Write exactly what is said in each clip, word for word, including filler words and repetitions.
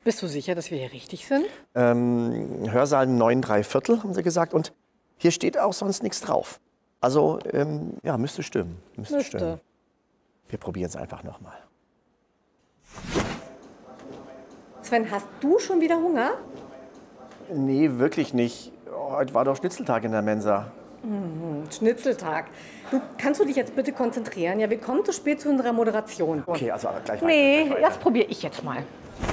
Bist du sicher, dass wir hier richtig sind? Ähm, Hörsaal neun drei Viertel, haben sie gesagt. Und hier steht auch sonst nichts drauf. Also, ähm, ja, müsste stimmen. Müsste, Müsste. stimmen. Wir probieren es einfach nochmal. Sven, hast du schon wieder Hunger? Nee, wirklich nicht. Heute war doch Schnitzeltag in der Mensa. Mhm, Schnitzeltag. Du, kannst du dich jetzt bitte konzentrieren? Ja, wir kommen zu spät zu unserer Moderation. Okay, also aber gleich weiter. Nee, gleich weiter. das probiere ich jetzt mal.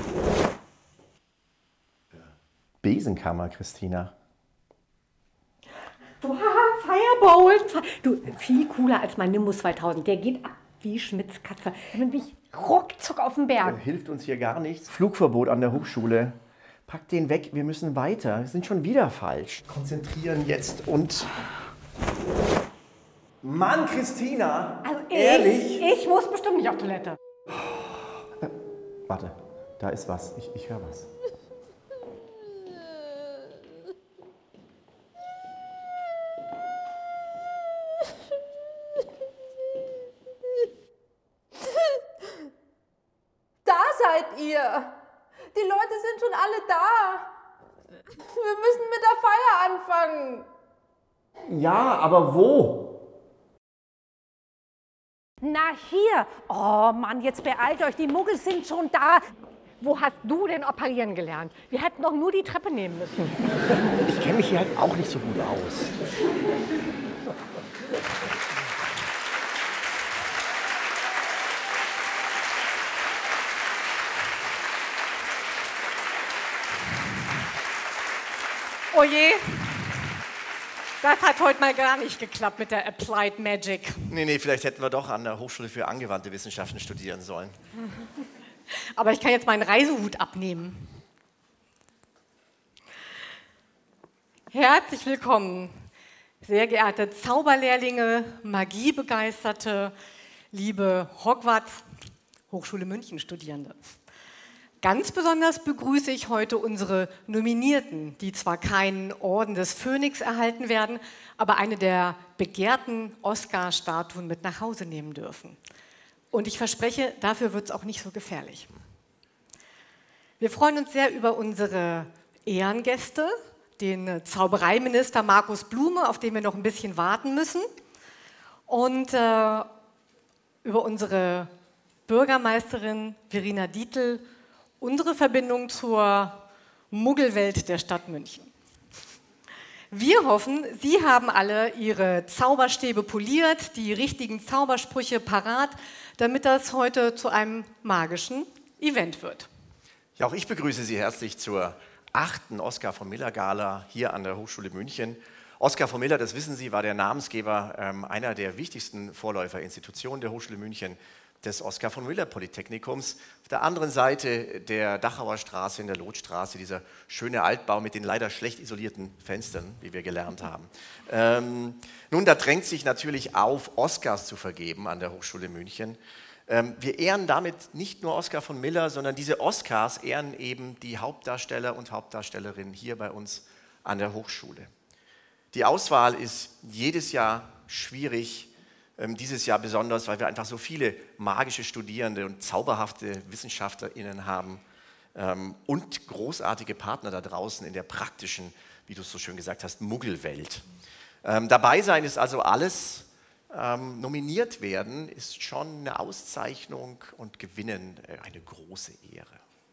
Besenkammer, Christina. Wow, Fireball. Du, viel cooler als mein Nimbus zweitausend. Der geht ab wie Schmitz Katze. Damit bin ich ruckzuck auf den Berg. Hilft uns hier gar nichts. Flugverbot an der Hochschule. Pack den weg, wir müssen weiter. Wir sind schon wieder falsch. Konzentrieren jetzt und... Mann, Christina! Also ich, ehrlich? Ich muss bestimmt nicht auf Toilette. Äh, warte, da ist was. Ich, ich höre was. Da seid ihr! Die Leute sind schon alle da! Wir müssen mit der Feier anfangen! Ja, aber wo? Na hier. Oh Mann, jetzt beeilt euch, die Muggels sind schon da. Wo hast du denn operieren gelernt? Wir hätten doch nur die Treppe nehmen müssen. Ich kenne mich hier halt auch nicht so gut aus. Oh je, das hat heute mal gar nicht geklappt mit der Applied Magic. Nee, nee, vielleicht hätten wir doch an der Hochschule für angewandte Wissenschaften studieren sollen. Aber ich kann jetzt meinen Reisehut abnehmen. Herzlich willkommen, sehr geehrte Zauberlehrlinge, Magiebegeisterte, liebe Hogwarts Hochschule München Studierende. Ganz besonders begrüße ich heute unsere Nominierten, die zwar keinen Orden des Phönix erhalten werden, aber eine der begehrten Oscar-Statuen mit nach Hause nehmen dürfen. Und ich verspreche, dafür wird es auch nicht so gefährlich. Wir freuen uns sehr über unsere Ehrengäste, den Zaubereiminister Markus Blume, auf den wir noch ein bisschen warten müssen, und äh, über unsere Bürgermeisterin Verena Dietl, unsere Verbindung zur Muggelwelt der Stadt München. Wir hoffen, Sie haben alle Ihre Zauberstäbe poliert, die richtigen Zaubersprüche parat, damit das heute zu einem magischen Event wird. Ja, auch ich begrüße Sie herzlich zur achten Oskar von Miller Gala hier an der Hochschule München. Oskar von Miller, das wissen Sie, war der Namensgeber ähm, einer der wichtigsten Vorläuferinstitutionen der Hochschule München, des Oskar von Miller Polytechnikums. Auf der anderen Seite der Dachauer Straße, in der Lotstraße, dieser schöne Altbau mit den leider schlecht isolierten Fenstern, wie wir gelernt haben. Ähm, nun, da drängt sich natürlich auf, Oscars zu vergeben an der Hochschule München. Ähm, wir ehren damit nicht nur Oskar von Miller, sondern diese Oscars ehren eben die Hauptdarsteller und Hauptdarstellerinnen hier bei uns an der Hochschule. Die Auswahl ist jedes Jahr schwierig, dieses Jahr besonders, weil wir einfach so viele magische Studierende und zauberhafte WissenschaftlerInnen haben ähm, und großartige Partner da draußen in der praktischen, wie du es so schön gesagt hast, Muggelwelt. Ähm, dabei sein ist also alles, ähm, nominiert werden ist schon eine Auszeichnung und gewinnen äh, eine große Ehre.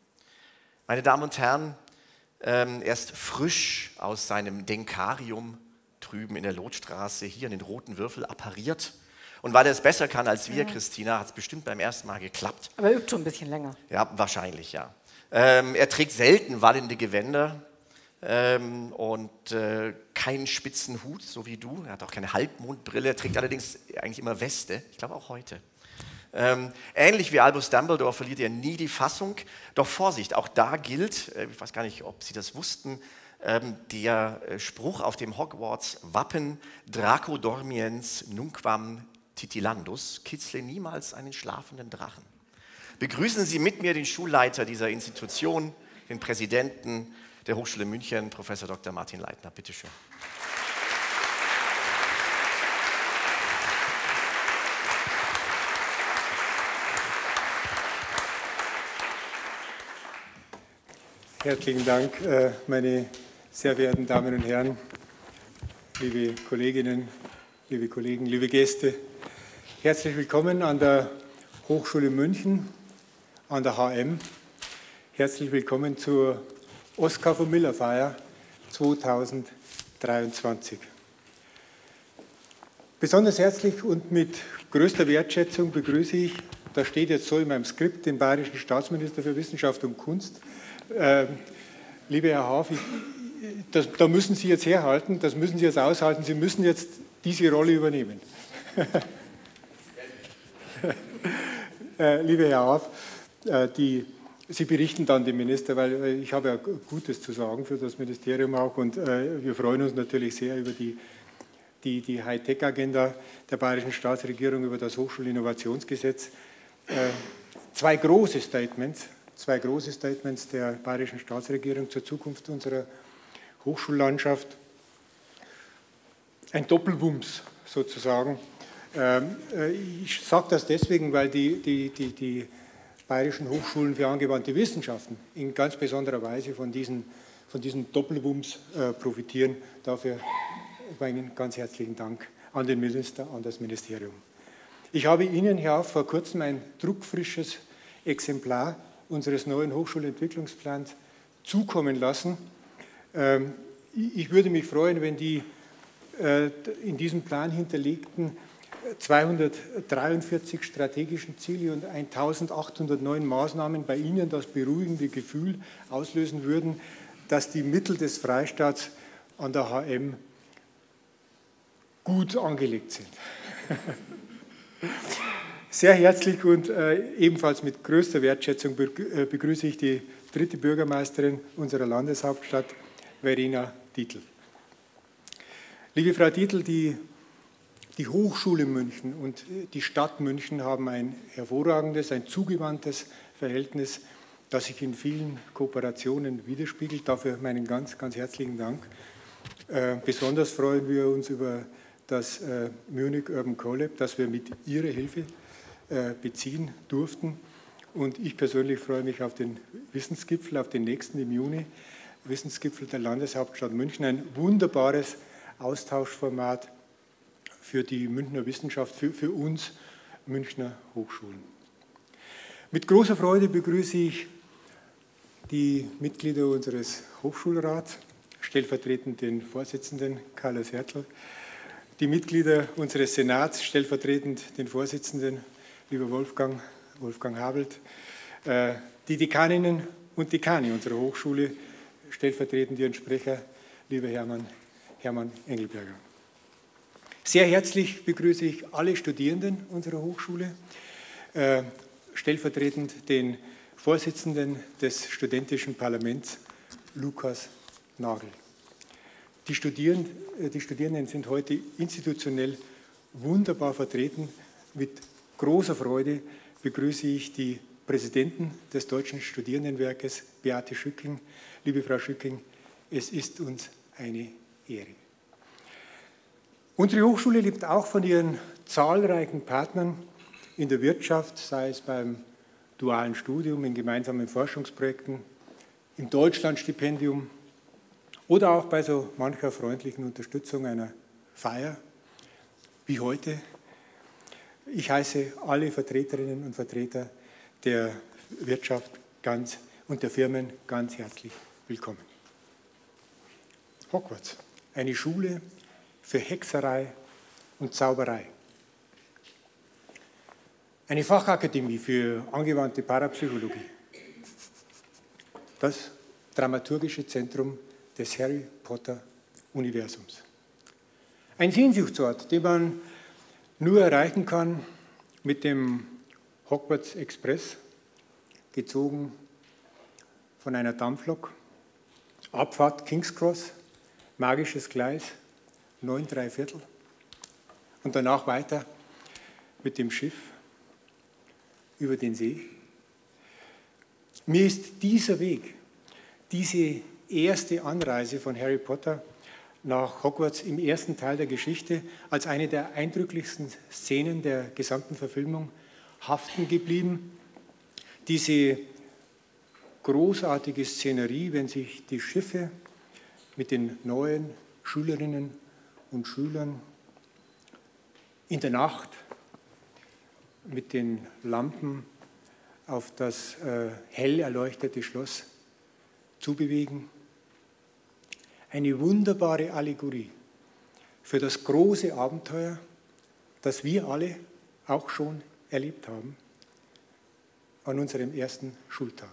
Meine Damen und Herren, ähm, er ist frisch aus seinem Denkarium drüben in der Lotstraße hier in den Roten Würfel appariert. Und weil er es besser kann als wir, ja. Christina, hat es bestimmt beim ersten Mal geklappt. Aber er übt schon ein bisschen länger. Ja, wahrscheinlich, ja. Ähm, er trägt selten wallende Gewänder ähm, und äh, keinen spitzen Hut, so wie du. Er hat auch keine Halbmondbrille, er trägt allerdings eigentlich immer Weste. Ich glaube auch heute. Ähm, ähnlich wie Albus Dumbledore verliert er nie die Fassung. Doch Vorsicht, auch da gilt, äh, ich weiß gar nicht, ob Sie das wussten, ähm, der äh, Spruch auf dem Hogwarts-Wappen Draco dormiens nunquam Titilandus, kitzle niemals einen schlafenden Drachen. Begrüßen Sie mit mir den Schulleiter dieser Institution, den Präsidenten der Hochschule München, Professor Doktor Martin Leitner. Bitte schön. Herzlichen Dank, meine sehr verehrten Damen und Herren, liebe Kolleginnen, liebe Kollegen, liebe Gäste. Herzlich willkommen an der Hochschule München, an der H M. Herzlich willkommen zur Oskar von Miller Feier zweitausenddreiundzwanzig. Besonders herzlich und mit größter Wertschätzung begrüße ich, da steht jetzt so in meinem Skript, den Bayerischen Staatsminister für Wissenschaft und Kunst. Äh, lieber Herr Haaf, ich, das, da müssen Sie jetzt herhalten, das müssen Sie jetzt aushalten, Sie müssen jetzt diese Rolle übernehmen. äh, lieber Herr Haaf, äh, die, Sie berichten dann dem Minister, weil ich habe ja Gutes zu sagen für das Ministerium auch und äh, wir freuen uns natürlich sehr über die die, die Hightech-Agenda der Bayerischen Staatsregierung über das Hochschulinnovationsgesetz. Äh, zwei große Statements, zwei große Statements der Bayerischen Staatsregierung zur Zukunft unserer Hochschullandschaft. Ein Doppelwumms sozusagen. Ähm, äh, ich sage das deswegen, weil die, die, die, die Bayerischen Hochschulen für angewandte Wissenschaften in ganz besonderer Weise von diesen, von diesen Doppelwumms äh, profitieren. Dafür meinen ganz herzlichen Dank an den Minister, an das Ministerium. Ich habe Ihnen, Herr Haaf, vor kurzem ein druckfrisches Exemplar unseres neuen Hochschulentwicklungsplans zukommen lassen. Ich würde mich freuen, wenn die in diesem Plan hinterlegten zweihundertdreiundvierzig strategischen Ziele und eintausendachthundertneun Maßnahmen bei Ihnen das beruhigende Gefühl auslösen würden, dass die Mittel des Freistaats an der H M gut angelegt sind. Sehr herzlich und äh, ebenfalls mit größter Wertschätzung begrüße ich die dritte Bürgermeisterin unserer Landeshauptstadt, Verena Dietl. Liebe Frau Dietl, die, die Hochschule München und die Stadt München haben ein hervorragendes, ein zugewandtes Verhältnis, das sich in vielen Kooperationen widerspiegelt. Dafür meinen ganz, ganz herzlichen Dank. Äh, besonders freuen wir uns über das äh, Munich Urban Collab, das wir mit Ihrer Hilfe äh, beziehen durften. Und ich persönlich freue mich auf den Wissensgipfel, auf den nächsten im Juni, Wissensgipfel der Landeshauptstadt München. Ein wunderbares Austauschformat für die Münchner Wissenschaft, für, für uns Münchner Hochschulen. Mit großer Freude begrüße ich die Mitglieder unseres Hochschulrats, stellvertretend den Vorsitzenden Carlos Hertl, die Mitglieder unseres Senats, stellvertretend den Vorsitzenden, lieber Wolfgang, Wolfgang Habelt, die Dekaninnen und Dekane unserer Hochschule, stellvertretend ihren Sprecher, lieber Hermann, Hermann Engelberger. Sehr herzlich begrüße ich alle Studierenden unserer Hochschule, stellvertretend den Vorsitzenden des Studentischen Parlaments, Lukas Nagel. Die Studierenden, die Studierenden sind heute institutionell wunderbar vertreten. Mit großer Freude begrüße ich die Präsidentin des Deutschen Studierendenwerkes, Beate Schücking. Liebe Frau Schücking, es ist uns eine Ehre. Unsere Hochschule lebt auch von ihren zahlreichen Partnern in der Wirtschaft, sei es beim dualen Studium, in gemeinsamen Forschungsprojekten, im Deutschlandstipendium, oder auch bei so mancher freundlichen Unterstützung einer Feier, wie heute. Ich heiße alle Vertreterinnen und Vertreter der Wirtschaft ganz und der Firmen ganz herzlich willkommen. Hogwarts, eine Schule für Hexerei und Zauberei. Eine Fachakademie für angewandte Parapsychologie. Das dramaturgische Zentrum des Harry Potter Universums. Ein Sehnsuchtsort, den man nur erreichen kann mit dem Hogwarts Express, gezogen von einer Dampflok, Abfahrt King's Cross, magisches Gleis, neun drei Viertel und danach weiter mit dem Schiff über den See. Mir ist dieser Weg, diese erste Anreise von Harry Potter nach Hogwarts im ersten Teil der Geschichte als eine der eindrücklichsten Szenen der gesamten Verfilmung haften geblieben. Diese großartige Szenerie, wenn sich die Schiffe mit den neuen Schülerinnen und Schülern in der Nacht mit den Lampen auf das äh, hell erleuchtete Schloss zubewegen. Eine wunderbare Allegorie für das große Abenteuer, das wir alle auch schon erlebt haben an unserem ersten Schultag.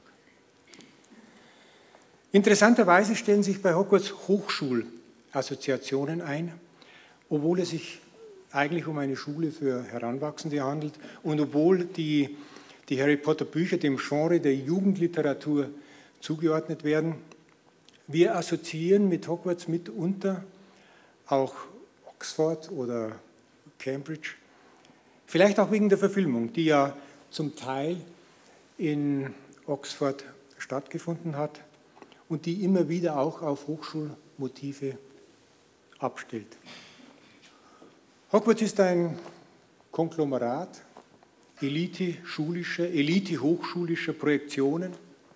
Interessanterweise stellen sich bei Hogwarts Hochschulassoziationen ein, obwohl es sich eigentlich um eine Schule für Heranwachsende handelt und obwohl die, die Harry Potter Bücher dem Genre der Jugendliteratur zugeordnet werden. Wir assoziieren mit Hogwarts mitunter auch Oxford oder Cambridge, vielleicht auch wegen der Verfilmung, die ja zum Teil in Oxford stattgefunden hat und die immer wieder auch auf Hochschulmotive abstellt. Hogwarts ist ein Konglomerat elite-schulischer, elite-hochschulischer Projektionen,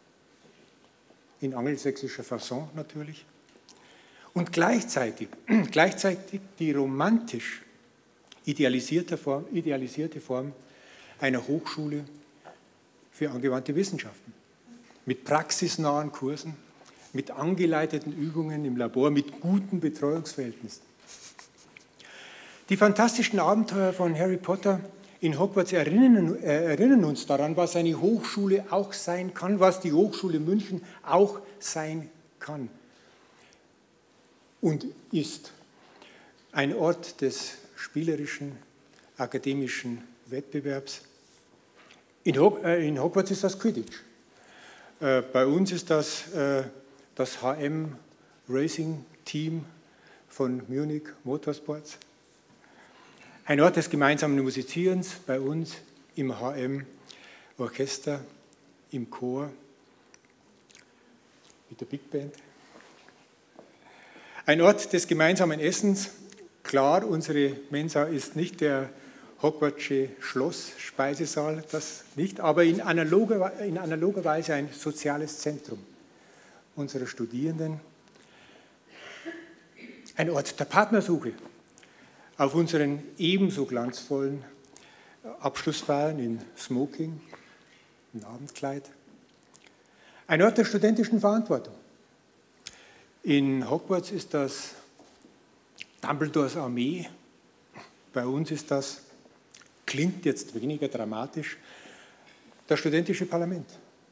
in angelsächsischer Fasson natürlich, und gleichzeitig, gleichzeitig die romantisch idealisierte Form, idealisierte Form einer Hochschule für angewandte Wissenschaften, mit praxisnahen Kursen, mit angeleiteten Übungen im Labor, mit guten Betreuungsverhältnissen. Die fantastischen Abenteuer von Harry Potter in Hogwarts erinnern, äh, erinnern uns daran, was eine Hochschule auch sein kann, was die Hochschule München auch sein kann und ist. Ein Ort des spielerischen, akademischen Wettbewerbs. In, Hog äh, in Hogwarts ist das Quidditch. Äh, bei uns ist das äh, das H M Racing Team von Munich Motorsports. Ein Ort des gemeinsamen Musizierens, bei uns im H M Orchester, im Chor, mit der Big Band. Ein Ort des gemeinsamen Essens. Klar, unsere Mensa ist nicht der Hogwartsche Schloss-Speisesaal, das nicht, aber in analoger, in analoger Weise ein soziales Zentrum unserer Studierenden. Ein Ort der Partnersuche. Auf unseren ebenso glanzvollen Abschlussfeiern in Smoking, im Abendkleid. Ein Ort der studentischen Verantwortung. In Hogwarts ist das Dumbledores Armee, bei uns ist das, klingt jetzt weniger dramatisch, das studentische Parlament.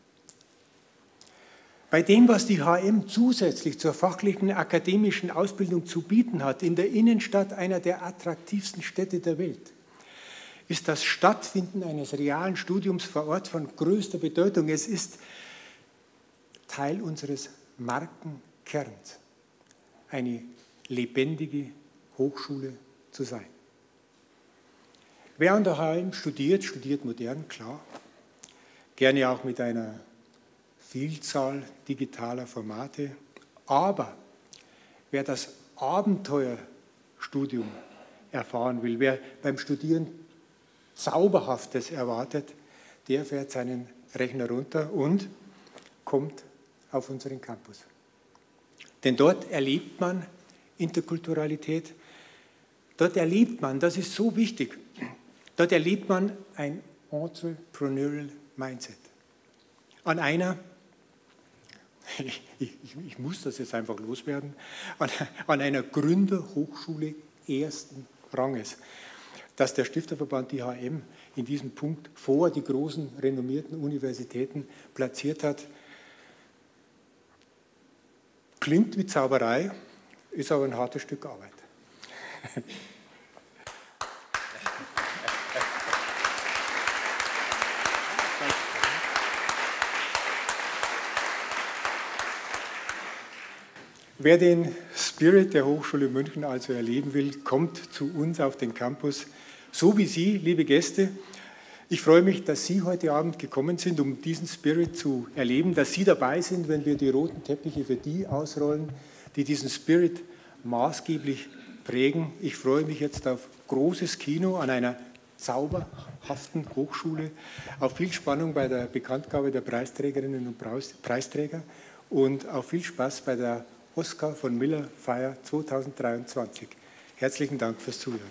Bei dem, was die H M zusätzlich zur fachlichen akademischen Ausbildung zu bieten hat, in der Innenstadt einer der attraktivsten Städte der Welt, ist das Stattfinden eines realen Studiums vor Ort von größter Bedeutung. Es ist Teil unseres Markenkerns, eine lebendige Hochschule zu sein. Wer an der H M studiert, studiert modern, klar, gerne auch mit einer Vielzahl digitaler Formate, aber wer das Abenteuerstudium erfahren will, wer beim Studieren Zauberhaftes erwartet, der fährt seinen Rechner runter und kommt auf unseren Campus. Denn dort erlebt man Interkulturalität, dort erlebt man, das ist so wichtig, dort erlebt man ein Entrepreneurial Mindset. An einer Ich, ich, ich muss das jetzt einfach loswerden, an, an einer Gründerhochschule ersten Ranges, dass der Stifterverband die H M in diesem Punkt vor die großen renommierten Universitäten platziert hat. Klingt wie Zauberei, ist aber ein hartes Stück Arbeit. Wer den Spirit der Hochschule München also erleben will, kommt zu uns auf den Campus, so wie Sie, liebe Gäste. Ich freue mich, dass Sie heute Abend gekommen sind, um diesen Spirit zu erleben, dass Sie dabei sind, wenn wir die roten Teppiche für die ausrollen, die diesen Spirit maßgeblich prägen. Ich freue mich jetzt auf großes Kino an einer zauberhaften Hochschule, auf viel Spannung bei der Bekanntgabe der Preisträgerinnen und Preisträger und auf viel Spaß bei der Oskar von Miller Feier zweitausenddreiundzwanzig. Herzlichen Dank fürs Zuhören.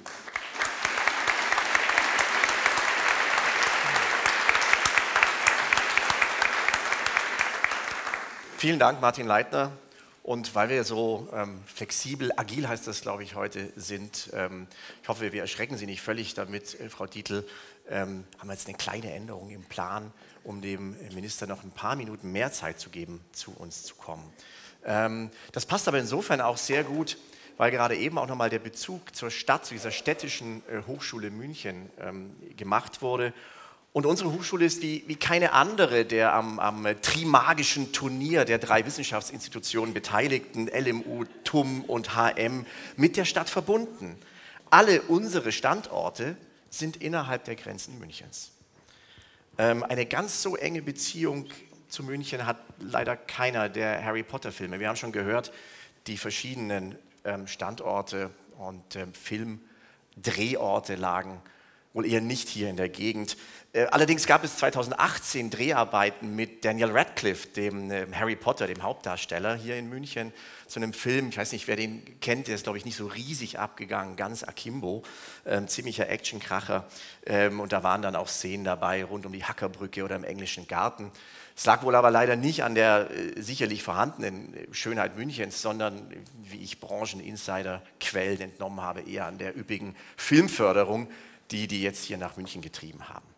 Vielen Dank, Martin Leitner. Und weil wir so ähm, flexibel, agil heißt das, glaube ich, heute sind, ähm, ich hoffe, wir erschrecken Sie nicht völlig damit, äh, Frau Dietl, ähm, haben wir jetzt eine kleine Änderung im Plan, um dem Minister noch ein paar Minuten mehr Zeit zu geben, zu uns zu kommen. Ähm, das passt aber insofern auch sehr gut, weil gerade eben auch nochmal der Bezug zur Stadt, zu dieser städtischen äh, Hochschule München ähm, gemacht wurde. Und unsere Hochschule ist wie, wie keine andere der am, am Trimagischen Turnier der drei Wissenschaftsinstitutionen beteiligten, L M U, T U M und H M, mit der Stadt verbunden. Alle unsere Standorte sind innerhalb der Grenzen Münchens. Ähm, eine ganz so enge Beziehung zu München hat leider keiner der Harry Potter Filme. Wir haben schon gehört, die verschiedenen ähm, Standorte und ähm, Filmdrehorte lagen wohl eher nicht hier in der Gegend. Äh, allerdings gab es zweitausendachtzehn Dreharbeiten mit Daniel Radcliffe, dem äh, Harry Potter, dem Hauptdarsteller, hier in München, zu einem Film, ich weiß nicht, wer den kennt, der ist, glaube ich, nicht so riesig abgegangen, ganz akimbo, ähm, ziemlicher Actionkracher. Ähm, und da waren dann auch Szenen dabei, rund um die Hackerbrücke oder im englischen Garten. Es lag wohl aber leider nicht an der äh, sicherlich vorhandenen Schönheit Münchens, sondern, wie ich Brancheninsider-Quellen entnommen habe, eher an der üppigen Filmförderung, die die jetzt hier nach München getrieben haben.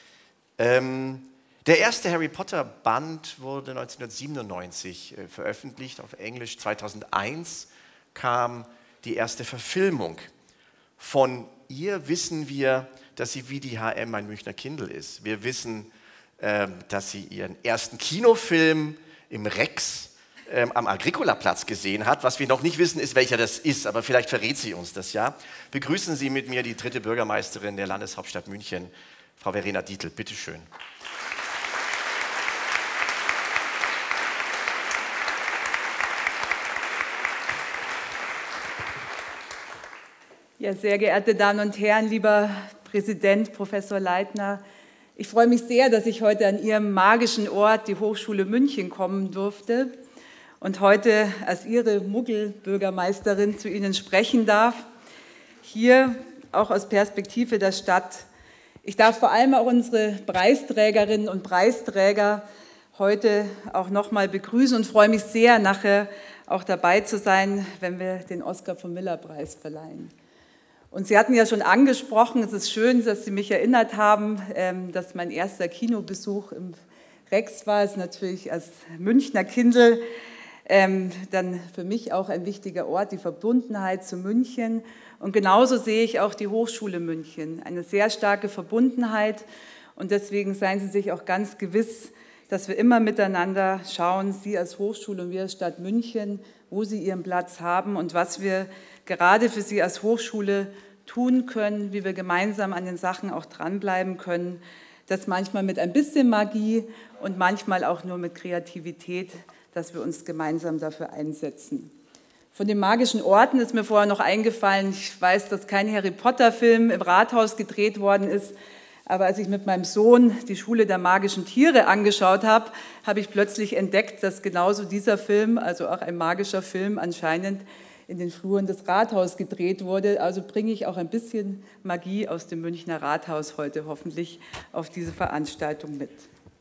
Ähm, der erste Harry Potter Band wurde neunzehnhundertsiebenundneunzig äh, veröffentlicht, auf Englisch. zweitausendeins kam die erste Verfilmung. Von ihr wissen wir, dass sie wie die H M ein Münchner Kindl ist. Wir wissen, äh, dass sie ihren ersten Kinofilm im Rex ähm, am Agricola-Platz gesehen hat. Was wir noch nicht wissen, ist, welcher das ist, aber vielleicht verrät sie uns das ja. Begrüßen Sie mit mir die dritte Bürgermeisterin der Landeshauptstadt München, Frau Verena Dietl. Bitte schön. Ja, sehr geehrte Damen und Herren, lieber Präsident, Professor Leitner, ich freue mich sehr, dass ich heute an Ihrem magischen Ort, die Hochschule München, kommen durfte und heute als Ihre Muggelbürgermeisterin zu Ihnen sprechen darf. Hier auch aus Perspektive der Stadt. Ich darf vor allem auch unsere Preisträgerinnen und Preisträger heute auch nochmal begrüßen und freue mich sehr, nachher auch dabei zu sein, wenn wir den Oskar von Miller Preis verleihen. Und Sie hatten ja schon angesprochen, es ist schön, dass Sie mich erinnert haben, dass mein erster Kinobesuch im Rex war. Es ist natürlich als Münchner Kindl dann für mich auch ein wichtiger Ort, die Verbundenheit zu München. Und genauso sehe ich auch die Hochschule München, eine sehr starke Verbundenheit. Und deswegen seien Sie sich auch ganz gewiss, dass wir immer miteinander schauen, Sie als Hochschule und wir als Stadt München, wo Sie Ihren Platz haben und was wir gerade für Sie als Hochschule tun können, wie wir gemeinsam an den Sachen auch dranbleiben können. Das manchmal mit ein bisschen Magie und manchmal auch nur mit Kreativität, dass wir uns gemeinsam dafür einsetzen. Von den magischen Orten ist mir vorher noch eingefallen, ich weiß, dass kein Harry Potter Film im Rathaus gedreht worden ist, aber als ich mit meinem Sohn die Schule der magischen Tiere angeschaut habe, habe ich plötzlich entdeckt, dass genauso dieser Film, also auch ein magischer Film, anscheinend in den Fluren des Rathauses gedreht wurde. Also bringe ich auch ein bisschen Magie aus dem Münchner Rathaus heute hoffentlich auf diese Veranstaltung mit.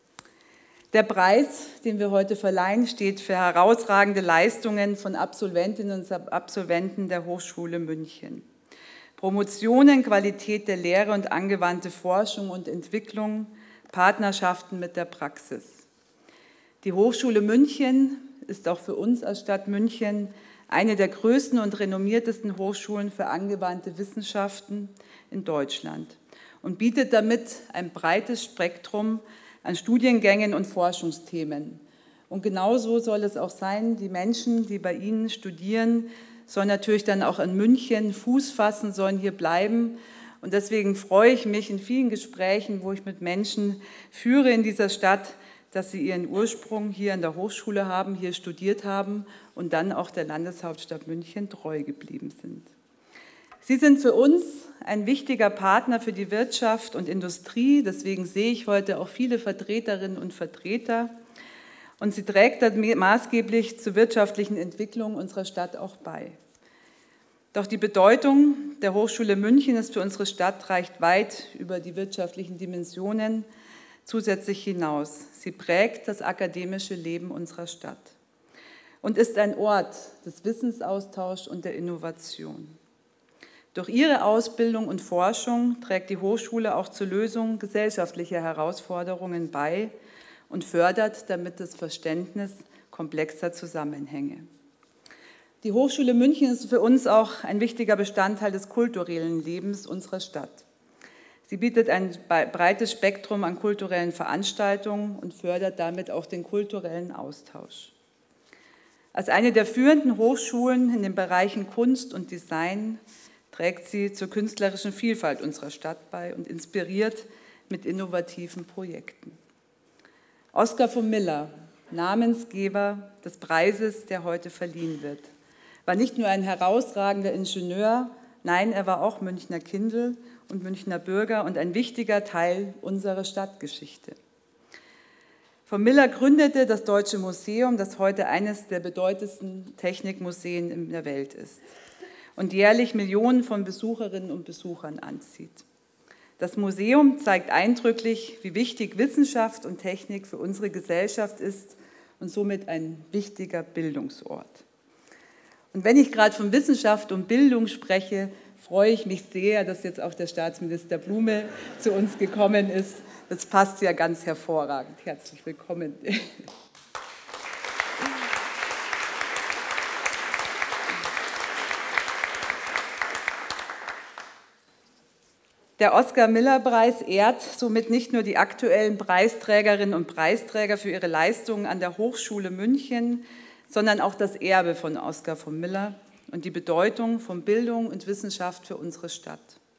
Der Preis, den wir heute verleihen, steht für herausragende Leistungen von Absolventinnen und Absolventen der Hochschule München. Promotionen, Qualität der Lehre und angewandte Forschung und Entwicklung, Partnerschaften mit der Praxis. Die Hochschule München ist auch für uns als Stadt München eine der größten und renommiertesten Hochschulen für angewandte Wissenschaften in Deutschland und bietet damit ein breites Spektrum an Studiengängen und Forschungsthemen. Und genauso soll es auch sein, die Menschen, die bei Ihnen studieren, sollen natürlich dann auch in München Fuß fassen, sollen hier bleiben. Und deswegen freue ich mich in vielen Gesprächen, wo ich mit Menschen führe in dieser Stadt, dass sie ihren Ursprung hier an der Hochschule haben, hier studiert haben und dann auch der Landeshauptstadt München treu geblieben sind. Sie sind für uns ein wichtiger Partner für die Wirtschaft und Industrie. Deswegen sehe ich heute auch viele Vertreterinnen und Vertreter. Und sie trägt maßgeblich zur wirtschaftlichen Entwicklung unserer Stadt auch bei. Doch die Bedeutung der Hochschule München ist für unsere Stadt reicht weit über die wirtschaftlichen Dimensionen zusätzlich hinaus. Sie prägt das akademische Leben unserer Stadt und ist ein Ort des Wissensaustauschs und der Innovation. Durch ihre Ausbildung und Forschung trägt die Hochschule auch zur Lösung gesellschaftlicher Herausforderungen bei und fördert damit das Verständnis komplexer Zusammenhänge. Die Hochschule München ist für uns auch ein wichtiger Bestandteil des kulturellen Lebens unserer Stadt. Sie bietet ein breites Spektrum an kulturellen Veranstaltungen und fördert damit auch den kulturellen Austausch. Als eine der führenden Hochschulen in den Bereichen Kunst und Design trägt sie zur künstlerischen Vielfalt unserer Stadt bei und inspiriert mit innovativen Projekten. Oskar von Miller, Namensgeber des Preises, der heute verliehen wird, war nicht nur ein herausragender Ingenieur, nein, er war auch Münchner Kindl und Münchner Bürger und ein wichtiger Teil unserer Stadtgeschichte. Von Miller gründete das Deutsche Museum, das heute eines der bedeutendsten Technikmuseen in der Welt ist und jährlich Millionen von Besucherinnen und Besuchern anzieht. Das Museum zeigt eindrücklich, wie wichtig Wissenschaft und Technik für unsere Gesellschaft ist und somit ein wichtiger Bildungsort. Und wenn ich gerade von Wissenschaft und Bildung spreche, freue ich mich sehr, dass jetzt auch der Staatsminister Blume zu uns gekommen ist. Das passt ja ganz hervorragend. Herzlich willkommen. Der Oskar-Miller-Preis ehrt somit nicht nur die aktuellen Preisträgerinnen und Preisträger für ihre Leistungen an der Hochschule München, sondern auch das Erbe von Oskar von Miller und die Bedeutung von Bildung und Wissenschaft für unsere Stadt.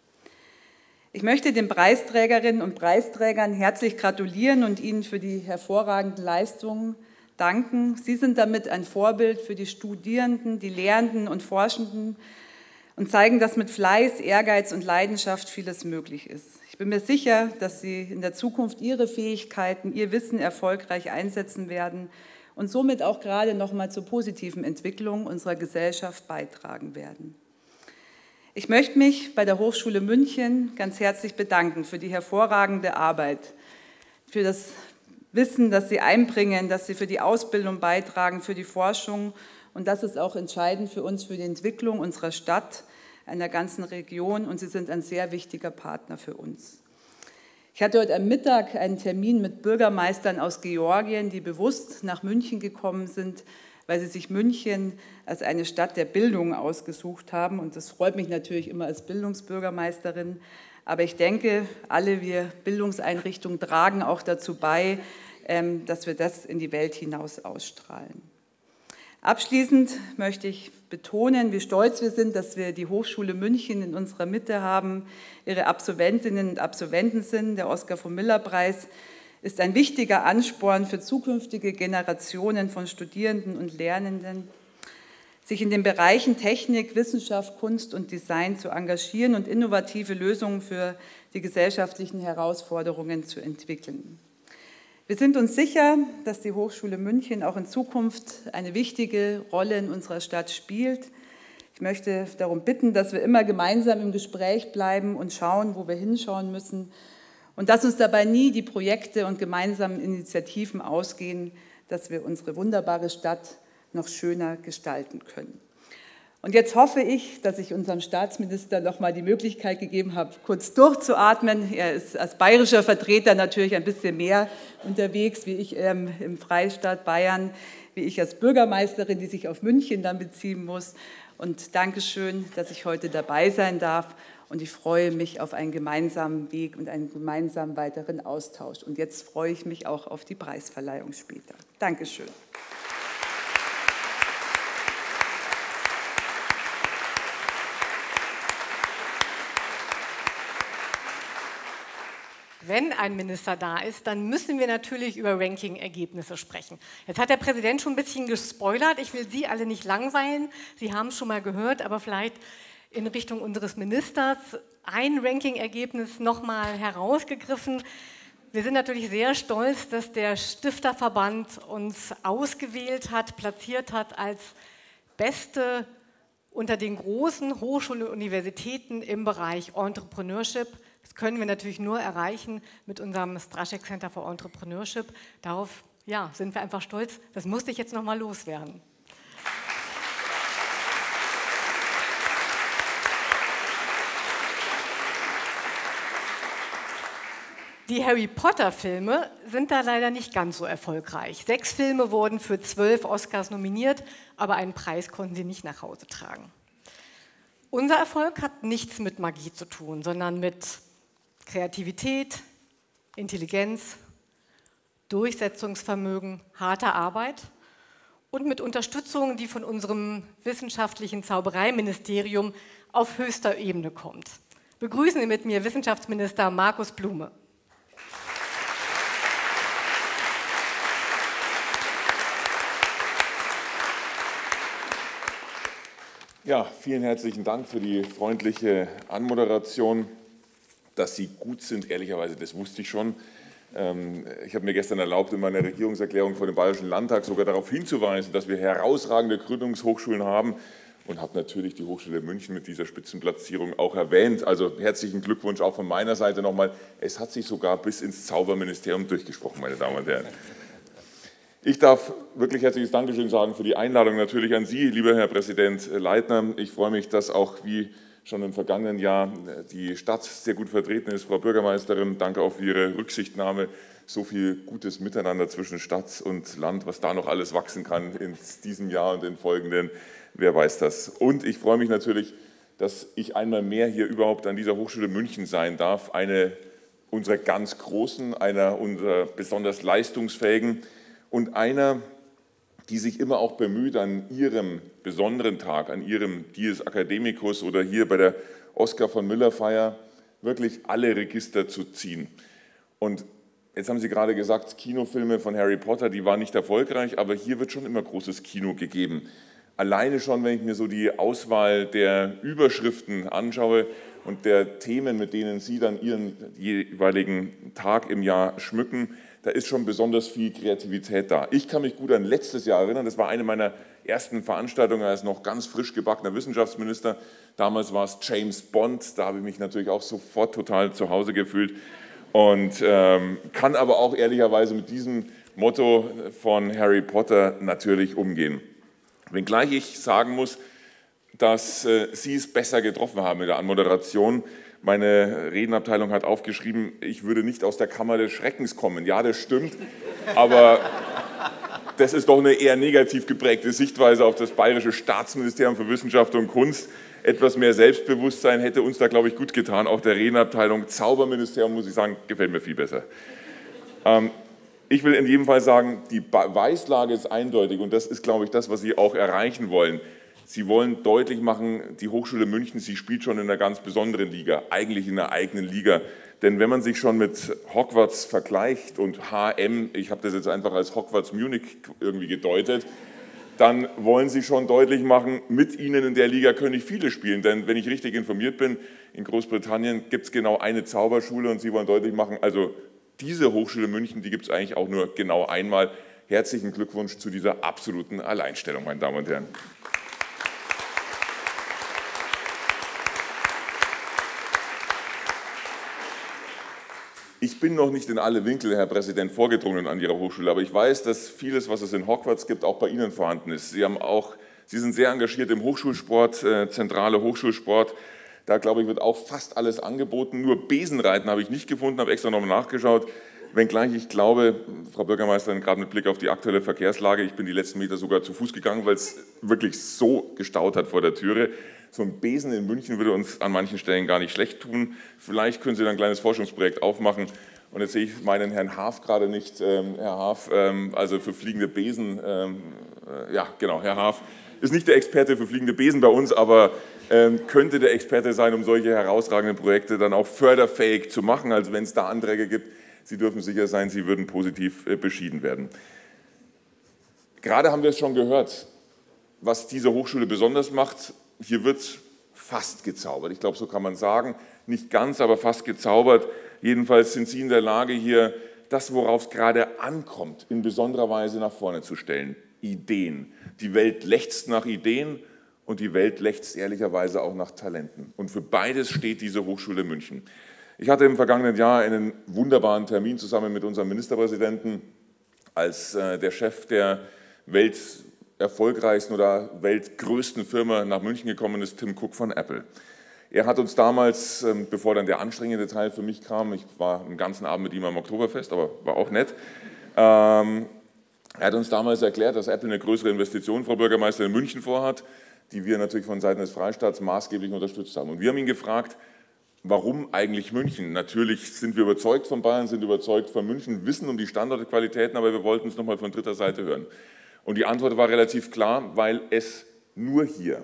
Ich möchte den Preisträgerinnen und Preisträgern herzlich gratulieren und ihnen für die hervorragenden Leistungen danken. Sie sind damit ein Vorbild für die Studierenden, die Lehrenden und Forschenden und zeigen, dass mit Fleiß, Ehrgeiz und Leidenschaft vieles möglich ist. Ich bin mir sicher, dass Sie in der Zukunft Ihre Fähigkeiten, Ihr Wissen erfolgreich einsetzen werden und somit auch gerade noch mal zur positiven Entwicklung unserer Gesellschaft beitragen werden. Ich möchte mich bei der Hochschule München ganz herzlich bedanken für die hervorragende Arbeit, für das Wissen, das Sie einbringen, dass Sie für die Ausbildung beitragen, für die Forschung. Und das ist auch entscheidend für uns, für die Entwicklung unserer Stadt, einer ganzen Region. Und Sie sind ein sehr wichtiger Partner für uns. Ich hatte heute am Mittag einen Termin mit Bürgermeistern aus Georgien, die bewusst nach München gekommen sind, weil sie sich München als eine Stadt der Bildung ausgesucht haben. Und das freut mich natürlich immer als Bildungsbürgermeisterin. Aber ich denke, alle wir Bildungseinrichtungen tragen auch dazu bei, dass wir das in die Welt hinaus ausstrahlen. Abschließend möchte ich betonen, wie stolz wir sind, dass wir die Hochschule München in unserer Mitte haben. Ihre Absolventinnen und Absolventen sind. Der Oskar von Miller Preis ist ein wichtiger Ansporn für zukünftige Generationen von Studierenden und Lernenden, sich in den Bereichen Technik, Wissenschaft, Kunst und Design zu engagieren und innovative Lösungen für die gesellschaftlichen Herausforderungen zu entwickeln. Wir sind uns sicher, dass die Hochschule München auch in Zukunft eine wichtige Rolle in unserer Stadt spielt. Ich möchte darum bitten, dass wir immer gemeinsam im Gespräch bleiben und schauen, wo wir hinschauen müssen und dass uns dabei nie die Projekte und gemeinsamen Initiativen ausgehen, dass wir unsere wunderbare Stadt noch schöner gestalten können. Und jetzt hoffe ich, dass ich unserem Staatsminister noch mal die Möglichkeit gegeben habe, kurz durchzuatmen. Er ist als bayerischer Vertreter natürlich ein bisschen mehr unterwegs, wie ich ähm, im Freistaat Bayern, wie ich als Bürgermeisterin, die sich auf München dann beziehen muss. Und Dankeschön, dass ich heute dabei sein darf. Und ich freue mich auf einen gemeinsamen Weg und einen gemeinsamen weiteren Austausch. Und jetzt freue ich mich auch auf die Preisverleihung später. Dankeschön. Wenn ein Minister da ist, dann müssen wir natürlich über Ranking-Ergebnisse sprechen. Jetzt hat der Präsident schon ein bisschen gespoilert. Ich will Sie alle nicht langweilen. Sie haben es schon mal gehört, aber vielleicht in Richtung unseres Ministers. Ein Ranking-Ergebnis nochmal herausgegriffen. Wir sind natürlich sehr stolz, dass der Stifterverband uns ausgewählt hat, platziert hat als beste unter den großen Hochschulen und Universitäten im Bereich Entrepreneurship. Das können wir natürlich nur erreichen mit unserem Straschek Center for Entrepreneurship. Darauf ja, sind wir einfach stolz. Das musste ich jetzt nochmal loswerden. Die Harry Potter-Filme sind da leider nicht ganz so erfolgreich. Sechs Filme wurden für zwölf Oscars nominiert, aber einen Preis konnten sie nicht nach Hause tragen. Unser Erfolg hat nichts mit Magie zu tun, sondern mit Kreativität, Intelligenz, Durchsetzungsvermögen, harter Arbeit und mit Unterstützung, die von unserem wissenschaftlichen Zaubereiministerium auf höchster Ebene kommt. Begrüßen Sie mit mir Wissenschaftsminister Markus Blume. Ja, vielen herzlichen Dank für die freundliche Anmoderation. Dass Sie gut sind, ehrlicherweise, das wusste ich schon. Ich habe mir gestern erlaubt, in meiner Regierungserklärung vor dem Bayerischen Landtag sogar darauf hinzuweisen, dass wir herausragende Gründungshochschulen haben und habe natürlich die Hochschule München mit dieser Spitzenplatzierung auch erwähnt. Also herzlichen Glückwunsch auch von meiner Seite nochmal. Es hat sich sogar bis ins Zauberministerium durchgesprochen, meine Damen und Herren. Ich darf wirklich herzliches Dankeschön sagen für die Einladung natürlich an Sie, lieber Herr Präsident Leitner. Ich freue mich, dass auch wie schon im vergangenen Jahr die Stadt sehr gut vertreten ist. Frau Bürgermeisterin, danke auch für Ihre Rücksichtnahme. So viel gutes Miteinander zwischen Stadt und Land, was da noch alles wachsen kann in diesem Jahr und in folgenden, wer weiß das. Und ich freue mich natürlich, dass ich einmal mehr hier überhaupt an dieser Hochschule München sein darf, eine unserer ganz Großen, einer unserer besonders Leistungsfähigen und einer, die sich immer auch bemüht, an ihrem besonderen Tag, an ihrem Dies Academicus oder hier bei der Oskar von Miller Feier wirklich alle Register zu ziehen. Und jetzt haben Sie gerade gesagt, Kinofilme von Harry Potter, die waren nicht erfolgreich, aber hier wird schon immer großes Kino gegeben. Alleine schon, wenn ich mir so die Auswahl der Überschriften anschaue und der Themen, mit denen Sie dann Ihren jeweiligen Tag im Jahr schmücken, da ist schon besonders viel Kreativität da. Ich kann mich gut an letztes Jahr erinnern, das war eine meiner ersten Veranstaltungen als noch ganz frisch gebackener Wissenschaftsminister. Damals war es James Bond, da habe ich mich natürlich auch sofort total zu Hause gefühlt und ähm, kann aber auch ehrlicherweise mit diesem Motto von Harry Potter natürlich umgehen. Wenngleich ich sagen muss, dass äh, Sie es besser getroffen haben mit der Anmoderation. Meine Redenabteilung hat aufgeschrieben, ich würde nicht aus der Kammer des Schreckens kommen. Ja, das stimmt, aber das ist doch eine eher negativ geprägte Sichtweise auf das Bayerische Staatsministerium für Wissenschaft und Kunst. Etwas mehr Selbstbewusstsein hätte uns da, glaube ich, gut getan. Auch der Redenabteilung Zauberministerium, muss ich sagen, gefällt mir viel besser. Ähm, ich will in jedem Fall sagen, die Beweislage ist eindeutig und das ist, glaube ich, das, was Sie auch erreichen wollen. Sie wollen deutlich machen, die Hochschule München, sie spielt schon in einer ganz besonderen Liga, eigentlich in einer eigenen Liga. Denn wenn man sich schon mit Hogwarts vergleicht und H M, ich habe das jetzt einfach als Hogwarts Munich irgendwie gedeutet, dann wollen Sie schon deutlich machen, mit Ihnen in der Liga können nicht viele spielen. Denn wenn ich richtig informiert bin, in Großbritannien gibt es genau eine Zauberschule und Sie wollen deutlich machen, also diese Hochschule München, die gibt es eigentlich auch nur genau einmal. Herzlichen Glückwunsch zu dieser absoluten Alleinstellung, meine Damen und Herren. Ich bin noch nicht in alle Winkel, Herr Präsident, vorgedrungen an Ihrer Hochschule, aber ich weiß, dass vieles, was es in Hogwarts gibt, auch bei Ihnen vorhanden ist. Sie, haben auch, Sie sind sehr engagiert im Hochschulsport, äh, zentrale Hochschulsport. Da, glaube ich, wird auch fast alles angeboten. Nur Besenreiten habe ich nicht gefunden, habe extra nochmal nachgeschaut. Wenngleich ich glaube, Frau Bürgermeisterin, gerade mit Blick auf die aktuelle Verkehrslage, ich bin die letzten Meter sogar zu Fuß gegangen, weil es wirklich so gestaut hat vor der Türe. So ein Besen in München würde uns an manchen Stellen gar nicht schlecht tun. Vielleicht können Sie dann ein kleines Forschungsprojekt aufmachen. Und jetzt sehe ich meinen Herrn Haaf gerade nicht. Ähm, Herr Haaf, ähm, also für fliegende Besen, ähm, äh, ja genau, Herr Haaf ist nicht der Experte für fliegende Besen bei uns, aber ähm, könnte der Experte sein, um solche herausragenden Projekte dann auch förderfähig zu machen. Also wenn es da Anträge gibt, Sie dürfen sicher sein, Sie würden positiv äh, beschieden werden. Gerade haben wir es schon gehört, was diese Hochschule besonders macht. Hier wird fast gezaubert. Ich glaube, so kann man sagen, nicht ganz, aber fast gezaubert. Jedenfalls sind Sie in der Lage, hier das, worauf es gerade ankommt, in besonderer Weise nach vorne zu stellen. Ideen. Die Welt lechzt nach Ideen und die Welt lechzt ehrlicherweise auch nach Talenten. Und für beides steht diese Hochschule München. Ich hatte im vergangenen Jahr einen wunderbaren Termin zusammen mit unserem Ministerpräsidenten, als äh, der Chef der welterfolgreichsten oder weltgrößten Firma nach München gekommen ist, Tim Cook von Apple. Er hat uns damals, ähm, bevor dann der anstrengende Teil für mich kam, ich war den ganzen Abend mit ihm am Oktoberfest, aber war auch nett, ähm, er hat uns damals erklärt, dass Apple eine größere Investition, Frau Bürgermeisterin, in München vorhat, die wir natürlich von Seiten des Freistaats maßgeblich unterstützt haben. Und wir haben ihn gefragt, warum eigentlich München? Natürlich sind wir überzeugt von Bayern, sind überzeugt von München, wissen um die Standortqualitäten, aber wir wollten es nochmal von dritter Seite hören. Und die Antwort war relativ klar, weil es nur hier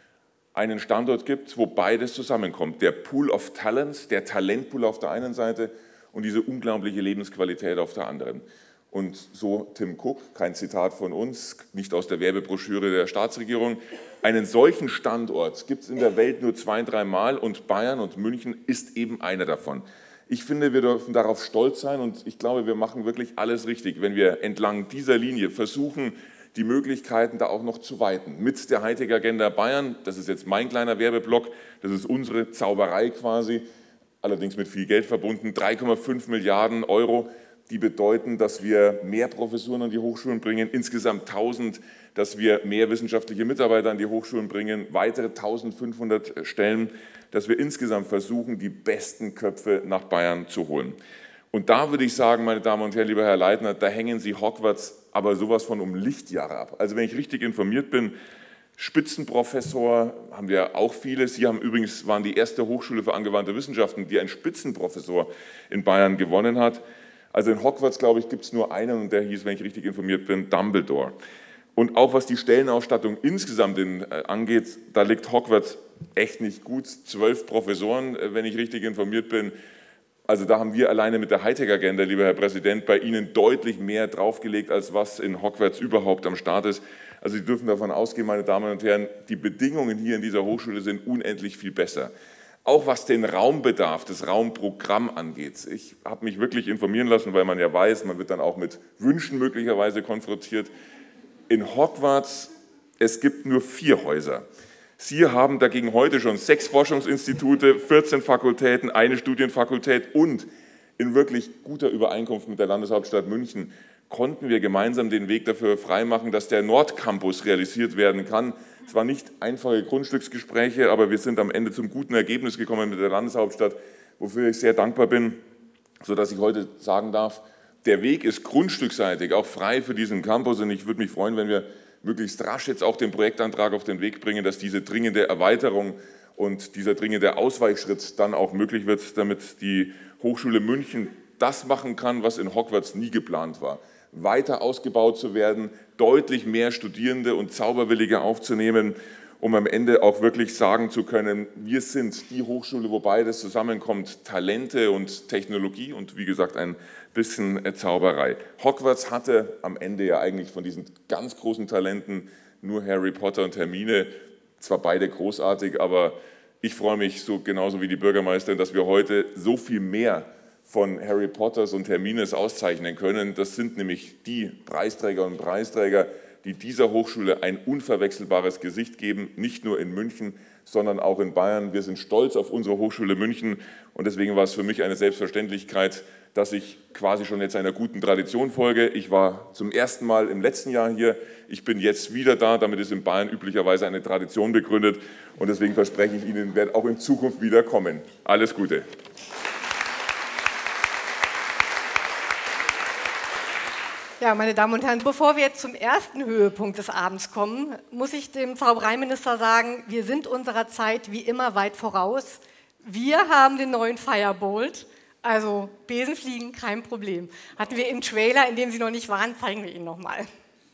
einen Standort gibt, wo beides zusammenkommt. Der Pool of Talents, der Talentpool auf der einen Seite und diese unglaubliche Lebensqualität auf der anderen. Und so Tim Cook, kein Zitat von uns, nicht aus der Werbebroschüre der Staatsregierung, einen solchen Standort gibt es in der Welt nur zwei, dreimal und Bayern und München ist eben einer davon. Ich finde, wir dürfen darauf stolz sein und ich glaube, wir machen wirklich alles richtig, wenn wir entlang dieser Linie versuchen, die Möglichkeiten da auch noch zu weiten. Mit der Hightech-Agenda Bayern, das ist jetzt mein kleiner Werbeblock, das ist unsere Zauberei quasi, allerdings mit viel Geld verbunden, drei Komma fünf Milliarden Euro, die bedeuten, dass wir mehr Professuren an die Hochschulen bringen, insgesamt tausend, dass wir mehr wissenschaftliche Mitarbeiter an die Hochschulen bringen, weitere eintausendfünfhundert Stellen, dass wir insgesamt versuchen, die besten Köpfe nach Bayern zu holen. Und da würde ich sagen, meine Damen und Herren, lieber Herr Leitner, da hängen Sie Hogwarts aber sowas von um Lichtjahre ab. Also wenn ich richtig informiert bin, Spitzenprofessor haben wir auch viele. Sie haben übrigens, waren die erste Hochschule für angewandte Wissenschaften, die einen Spitzenprofessor in Bayern gewonnen hat. Also in Hogwarts, glaube ich, gibt es nur einen und der hieß, wenn ich richtig informiert bin, Dumbledore. Und auch was die Stellenausstattung insgesamt in, äh, angeht, da liegt Hogwarts echt nicht gut. Zwölf Professoren, äh, wenn ich richtig informiert bin. Also da haben wir alleine mit der Hightech-Agenda, lieber Herr Präsident, bei Ihnen deutlich mehr draufgelegt, als was in Hogwarts überhaupt am Start ist. Also Sie dürfen davon ausgehen, meine Damen und Herren, die Bedingungen hier in dieser Hochschule sind unendlich viel besser. Auch was den Raumbedarf, das Raumprogramm angeht. Ich habe mich wirklich informieren lassen, weil man ja weiß, man wird dann auch mit Wünschen möglicherweise konfrontiert. In Hogwarts, es gibt nur vier Häuser. Sie haben dagegen heute schon sechs Forschungsinstitute, vierzehn Fakultäten, eine Studienfakultät und in wirklich guter Übereinkunft mit der Landeshauptstadt München konnten wir gemeinsam den Weg dafür freimachen, dass der Nordcampus realisiert werden kann. Es waren nicht einfache Grundstücksgespräche, aber wir sind am Ende zum guten Ergebnis gekommen mit der Landeshauptstadt, wofür ich sehr dankbar bin, sodass ich heute sagen darf, der Weg ist grundstücksseitig auch frei für diesen Campus und ich würde mich freuen, wenn wir möglichst rasch jetzt auch den Projektantrag auf den Weg bringen, dass diese dringende Erweiterung und dieser dringende Ausweichschritt dann auch möglich wird, damit die Hochschule München das machen kann, was in Hogwarts nie geplant war. Weiter ausgebaut zu werden, deutlich mehr Studierende und Zauberwillige aufzunehmen, um am Ende auch wirklich sagen zu können, wir sind die Hochschule, wo beides zusammenkommt, Talente und Technologie und wie gesagt ein bisschen Zauberei. Hogwarts hatte am Ende ja eigentlich von diesen ganz großen Talenten nur Harry Potter und Hermine, zwar beide großartig, aber ich freue mich so genauso wie die Bürgermeisterin, dass wir heute so viel mehr von Harry Potters und Hermines auszeichnen können. Das sind nämlich die Preisträger und Preisträger, die dieser Hochschule ein unverwechselbares Gesicht geben, nicht nur in München, sondern auch in Bayern. Wir sind stolz auf unsere Hochschule München und deswegen war es für mich eine Selbstverständlichkeit, dass ich quasi schon jetzt einer guten Tradition folge. Ich war zum ersten Mal im letzten Jahr hier, ich bin jetzt wieder da, damit ist in Bayern üblicherweise eine Tradition begründet und deswegen verspreche ich Ihnen, werde auch in Zukunft wieder kommen. Alles Gute. Ja, meine Damen und Herren, bevor wir jetzt zum ersten Höhepunkt des Abends kommen, muss ich dem Zaubereiminister sagen, wir sind unserer Zeit wie immer weit voraus. Wir haben den neuen Firebolt, also Besenfliegen, kein Problem. Hatten wir im Trailer, in dem Sie noch nicht waren, zeigen wir Ihnen nochmal.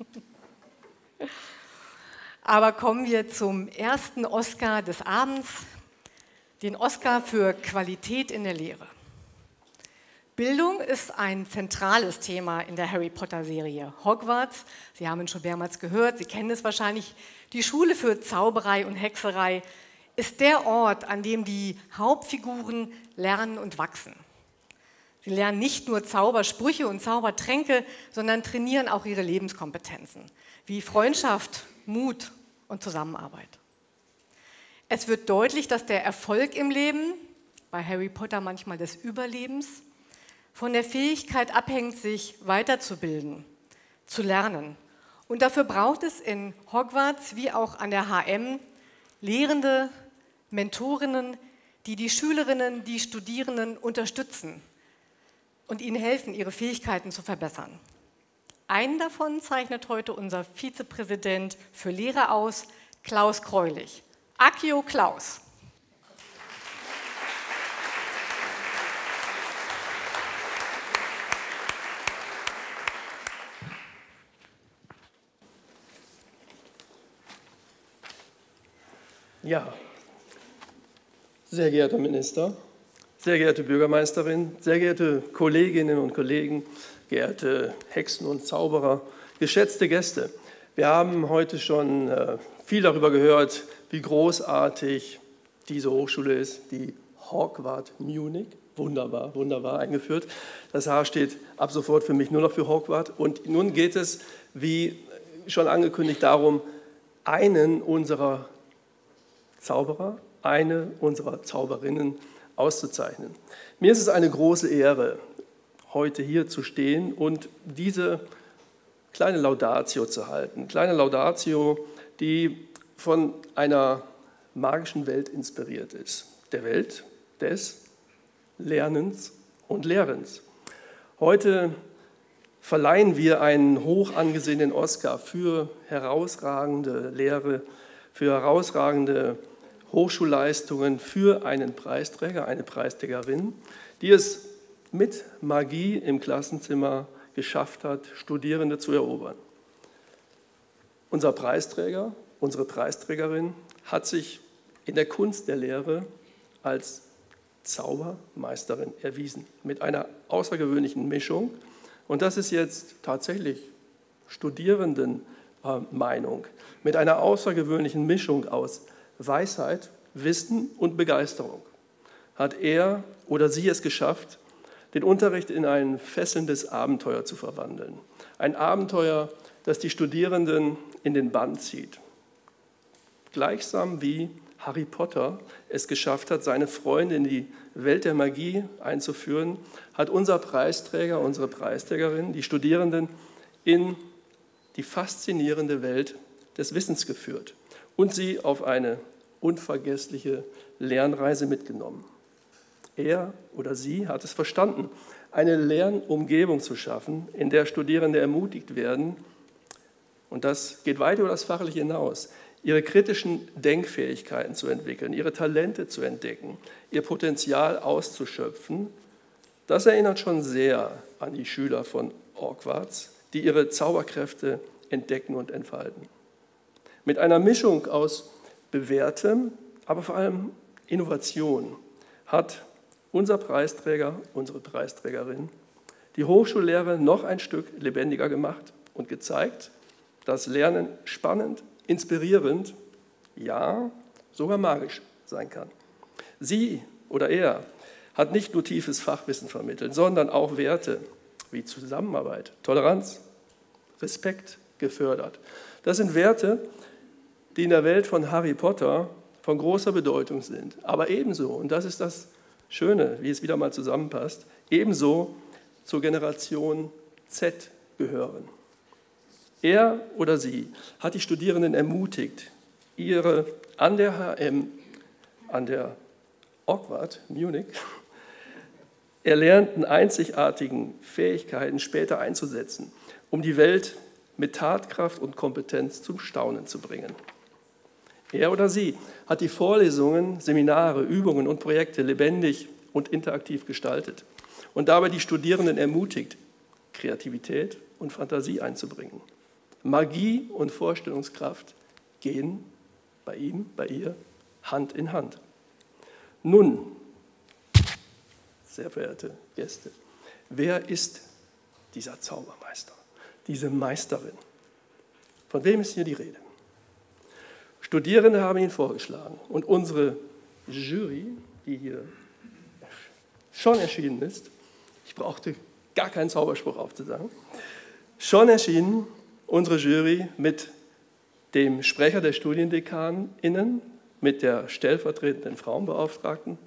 Aber kommen wir zum ersten Oscar des Abends, den Oscar für Qualität in der Lehre. Bildung ist ein zentrales Thema in der Harry Potter-Serie. Hogwarts, Sie haben ihn schon mehrmals gehört, Sie kennen es wahrscheinlich, die Schule für Zauberei und Hexerei ist der Ort, an dem die Hauptfiguren lernen und wachsen. Sie lernen nicht nur Zaubersprüche und Zaubertränke, sondern trainieren auch ihre Lebenskompetenzen, wie Freundschaft, Mut und Zusammenarbeit. Es wird deutlich, dass der Erfolg im Leben, bei Harry Potter manchmal des Überlebens, von der Fähigkeit abhängt, sich weiterzubilden, zu lernen. Und dafür braucht es in Hogwarts wie auch an der H M Lehrende, Mentorinnen, die die Schülerinnen, die Studierenden unterstützen und ihnen helfen, ihre Fähigkeiten zu verbessern. Einen davon zeichnet heute unser Vizepräsident für Lehrer aus, Klaus Greulich. Accio Klaus. Ja, sehr geehrter Minister, sehr geehrte Bürgermeisterin, sehr geehrte Kolleginnen und Kollegen, geehrte Hexen und Zauberer, geschätzte Gäste. Wir haben heute schon viel darüber gehört, wie großartig diese Hochschule ist, die Hogwarts Munich. Wunderbar, wunderbar eingeführt. Das H steht ab sofort für mich nur noch für Hogwarts. Und nun geht es, wie schon angekündigt, darum, einen unserer Zauberer, eine unserer Zauberinnen auszuzeichnen. Mir ist es eine große Ehre, heute hier zu stehen und diese kleine Laudatio zu halten. Kleine Laudatio, die von einer magischen Welt inspiriert ist. Der Welt des Lernens und Lehrens. Heute verleihen wir einen hoch angesehenen Oscar für herausragende Lehre, für herausragende Hochschulleistungen, für einen Preisträger, eine Preisträgerin, die es mit Magie im Klassenzimmer geschafft hat, Studierende zu erobern. Unser Preisträger, unsere Preisträgerin hat sich in der Kunst der Lehre als Zaubermeisterin erwiesen, mit einer außergewöhnlichen Mischung. Und das ist jetzt tatsächlich Studierendenmeinung, mit einer außergewöhnlichen Mischung aus Weisheit, Wissen und Begeisterung hat er oder sie es geschafft, den Unterricht in ein fesselndes Abenteuer zu verwandeln. Ein Abenteuer, das die Studierenden in den Bann zieht. Gleichsam wie Harry Potter es geschafft hat, seine Freunde in die Welt der Magie einzuführen, hat unser Preisträger, unsere Preisträgerin, die Studierenden in die faszinierende Welt des Wissens geführt und sie auf eine unvergessliche Lernreise mitgenommen. Er oder sie hat es verstanden, eine Lernumgebung zu schaffen, in der Studierende ermutigt werden, und das geht weit über das Fachliche hinaus, ihre kritischen Denkfähigkeiten zu entwickeln, ihre Talente zu entdecken, ihr Potenzial auszuschöpfen. Das erinnert schon sehr an die Schüler von Hogwarts, die ihre Zauberkräfte entdecken und entfalten. Mit einer Mischung aus Bewährtem, aber vor allem Innovation hat unser Preisträger, unsere Preisträgerin, die Hochschullehre noch ein Stück lebendiger gemacht und gezeigt, dass Lernen spannend, inspirierend, ja, sogar magisch sein kann. Sie oder er hat nicht nur tiefes Fachwissen vermittelt, sondern auch Werte wie Zusammenarbeit, Toleranz, Respekt gefördert. Das sind Werte, die in der Welt von Harry Potter von großer Bedeutung sind. Aber ebenso, und das ist das Schöne, wie es wieder mal zusammenpasst, ebenso zur Generation Z gehören. Er oder sie hat die Studierenden ermutigt, ihre an der H M, an der Hogwarts Munich, erlernten einzigartigen Fähigkeiten später einzusetzen, um die Welt mit Tatkraft und Kompetenz zum Staunen zu bringen. Er oder sie hat die Vorlesungen, Seminare, Übungen und Projekte lebendig und interaktiv gestaltet und dabei die Studierenden ermutigt, Kreativität und Fantasie einzubringen. Magie und Vorstellungskraft gehen bei ihm, bei ihr Hand in Hand. Nun, sehr verehrte Gäste, wer ist dieser Zaubermeister, diese Meisterin? Von wem ist hier die Rede? Studierende haben ihn vorgeschlagen und unsere Jury, die hier schon erschienen ist, ich brauchte gar keinen Zauberspruch aufzusagen, schon erschienen, unsere Jury mit dem Sprecher der StudiendekanInnen, mit der stellvertretenden Frauenbeauftragten,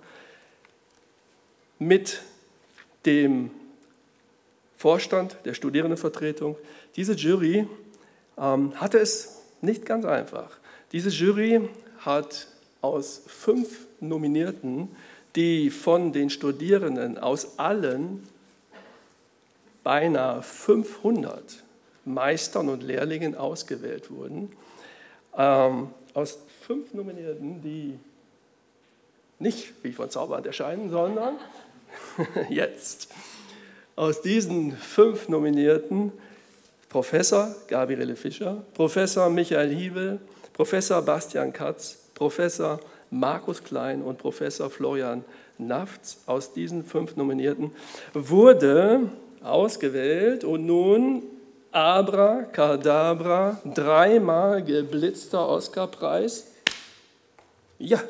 mit dem Vorstand der Studierendenvertretung. Diese Jury ähm, hatte es nicht ganz einfach. Diese Jury hat aus fünf Nominierten, die von den Studierenden aus allen beinahe fünfhundert Meistern und Lehrlingen ausgewählt wurden, ähm, aus fünf Nominierten, die nicht wie von Zauberhand erscheinen, sondern jetzt aus diesen fünf Nominierten Professor Gabriele Fischer, Professor Michael Hiebel, Professor Bastian Katz, Professor Markus Klein und Professor Florian Nafz, aus diesen fünf Nominierten wurde ausgewählt und nun Abracadabra, dreimal geblitzter Oscarpreis. Ja.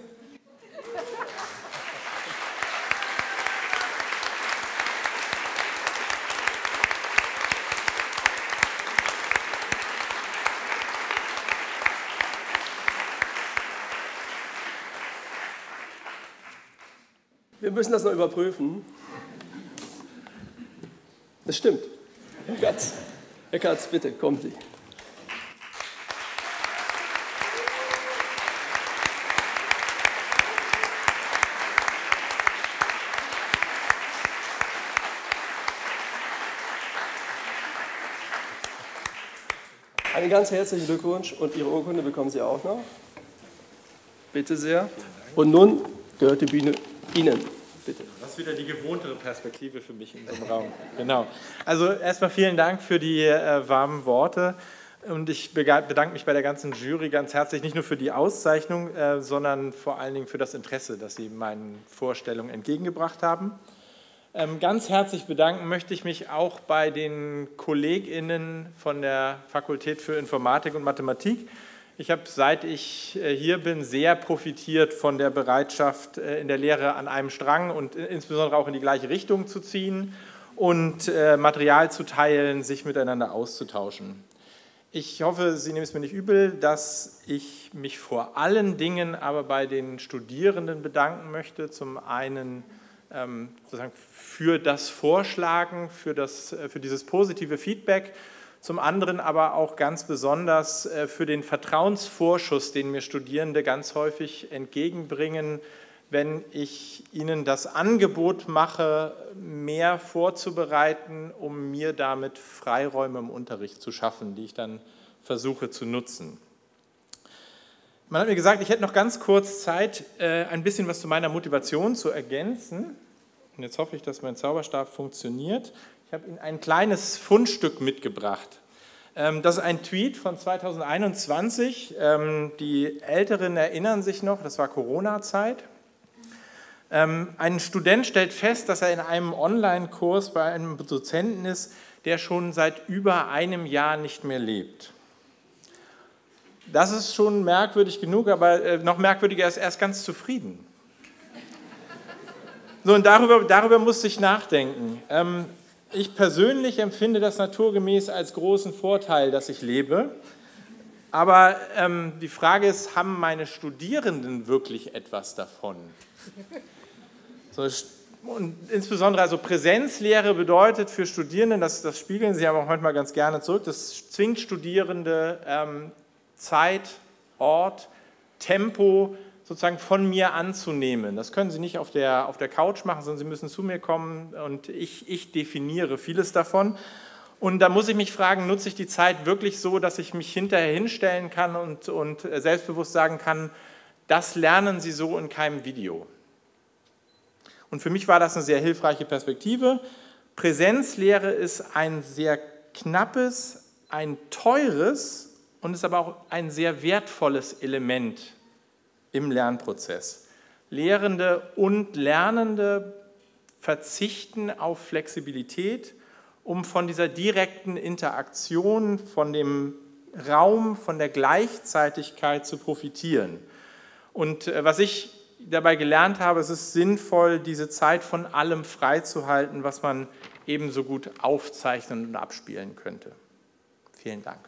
Wir müssen das noch überprüfen. Das stimmt. Herr Katz, Herr Katz, bitte, kommen Sie. Einen ganz herzlichen Glückwunsch und Ihre Urkunde bekommen Sie auch noch. Bitte sehr. Und nun gehört die Bühne Ihnen. Bitte. Das ist wieder die gewohntere Perspektive für mich in so einem Raum. Genau. Also erstmal vielen Dank für die äh, warmen Worte und ich bedanke mich bei der ganzen Jury ganz herzlich, nicht nur für die Auszeichnung, äh, sondern vor allen Dingen für das Interesse, das Sie meinen Vorstellungen entgegengebracht haben. Ähm, ganz herzlich bedanken möchte ich mich auch bei den KollegInnen von der Fakultät für Informatik und Mathematik. Ich habe, seit ich hier bin, sehr profitiert von der Bereitschaft, in der Lehre an einem Strang und insbesondere auch in die gleiche Richtung zu ziehen und Material zu teilen, sich miteinander auszutauschen. Ich hoffe, Sie nehmen es mir nicht übel, dass ich mich vor allen Dingen aber bei den Studierenden bedanken möchte. Zum einen ähm, sozusagen für das Vorschlagen, für, das, für dieses positive Feedback, zum anderen aber auch ganz besonders für den Vertrauensvorschuss, den mir Studierende ganz häufig entgegenbringen, wenn ich ihnen das Angebot mache, mehr vorzubereiten, um mir damit Freiräume im Unterricht zu schaffen, die ich dann versuche zu nutzen. Man hat mir gesagt, ich hätte noch ganz kurz Zeit, ein bisschen was zu meiner Motivation zu ergänzen. Und jetzt hoffe ich, dass mein Zauberstab funktioniert. Ich habe Ihnen ein kleines Fundstück mitgebracht. Das ist ein Tweet von zweitausendeinundzwanzig. Die Älteren erinnern sich noch, das war Corona-Zeit. Ein Student stellt fest, dass er in einem Online-Kurs bei einem Dozenten ist, der schon seit über einem Jahr nicht mehr lebt. Das ist schon merkwürdig genug, aber noch merkwürdiger ist, er ist ganz zufrieden. So, und darüber, darüber musste ich nachdenken. Ich persönlich empfinde das naturgemäß als großen Vorteil, dass ich lebe. Aber ähm, die Frage ist, haben meine Studierenden wirklich etwas davon? So, und insbesondere also Präsenzlehre bedeutet für Studierenden, das, das spiegeln sie aber auch manchmal ganz gerne zurück, das zwingt Studierende ähm, Zeit, Ort, Tempo sozusagen von mir anzunehmen. Das können Sie nicht auf der, auf der Couch machen, sondern Sie müssen zu mir kommen und ich, ich definiere vieles davon. Und da muss ich mich fragen, nutze ich die Zeit wirklich so, dass ich mich hinterher hinstellen kann und, und selbstbewusst sagen kann, das lernen Sie so in keinem Video. Und für mich war das eine sehr hilfreiche Perspektive. Präsenzlehre ist ein sehr knappes, ein teures und ist aber auch ein sehr wertvolles Element im Lernprozess. Lehrende und Lernende verzichten auf Flexibilität, um von dieser direkten Interaktion, von dem Raum von der Gleichzeitigkeit zu profitieren. Und äh, was ich dabei gelernt habe, es ist sinnvoll, diese Zeit von allem freizuhalten, was man ebenso gut aufzeichnen und abspielen könnte. Vielen Dank.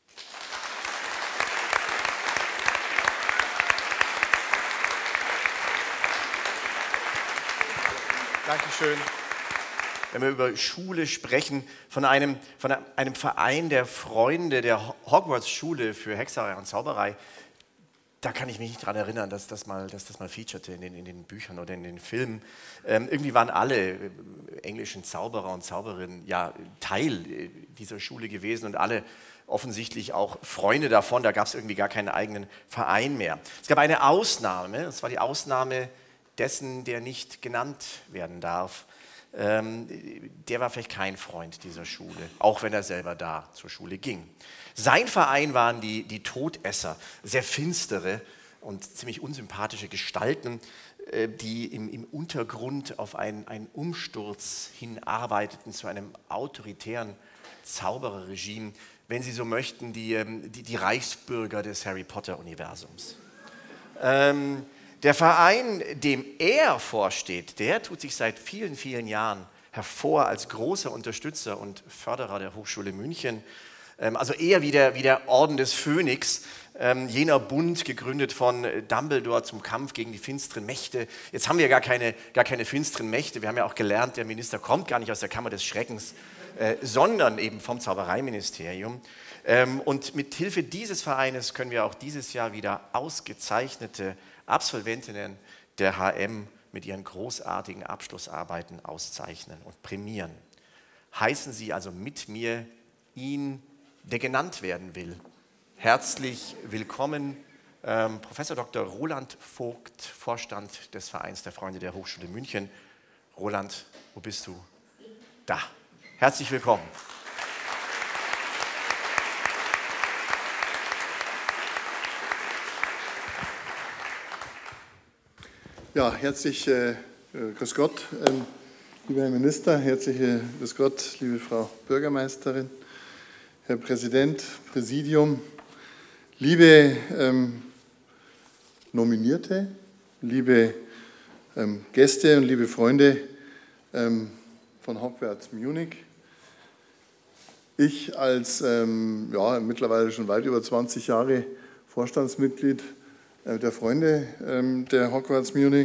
Dankeschön. Wenn wir über Schule sprechen, von einem, von einem Verein der Freunde der Hogwarts-Schule für Hexerei und Zauberei, da kann ich mich nicht daran erinnern, dass das mal, dass das mal featurete in den, in den Büchern oder in den Filmen. Ähm, irgendwie waren alle äh, englischen Zauberer und Zauberinnen ja Teil äh, dieser Schule gewesen und alle offensichtlich auch Freunde davon. Da gab es irgendwie gar keinen eigenen Verein mehr. Es gab eine Ausnahme, das war die Ausnahme dessen, der nicht genannt werden darf. Ähm, der war vielleicht kein Freund dieser Schule, auch wenn er selber da zur Schule ging. Sein Verein waren die, die Todesser, sehr finstere und ziemlich unsympathische Gestalten, äh, die im, im Untergrund auf einen, einen Umsturz hinarbeiteten zu einem autoritären Zaubererregime, wenn Sie so möchten, die, die, die Reichsbürger des Harry Potter-Universums. Ähm, Der Verein, dem er vorsteht, der tut sich seit vielen, vielen Jahren hervor als großer Unterstützer und Förderer der Hochschule München. Also eher wie der, wie der Orden des Phönix, jener Bund, gegründet von Dumbledore zum Kampf gegen die finsteren Mächte. Jetzt haben wir gar keine, gar keine finsteren Mächte. Wir haben ja auch gelernt, der Minister kommt gar nicht aus der Kammer des Schreckens, sondern eben vom Zaubereiministerium. Und mit Hilfe dieses Vereines können wir auch dieses Jahr wieder ausgezeichnete Absolventinnen der H M mit ihren großartigen Abschlussarbeiten auszeichnen und prämieren. Heißen Sie also mit mir ihn, der genannt werden will. Herzlich willkommen, ähm, Professor Doktor Roland Vogt, Vorstand des Vereins der Freunde der Hochschule München. Roland, wo bist du? Da. Herzlich willkommen. Ja, herzlich äh, grüß Gott, ähm, lieber Herr Minister, herzlich äh, grüß Gott, liebe Frau Bürgermeisterin, Herr Präsident, Präsidium, liebe ähm, Nominierte, liebe ähm, Gäste und liebe Freunde ähm, von Hogwarts Munich. Ich als ähm, ja, mittlerweile schon weit über zwanzig Jahre Vorstandsmitglied der Freunde ähm, der Hogwarts Munich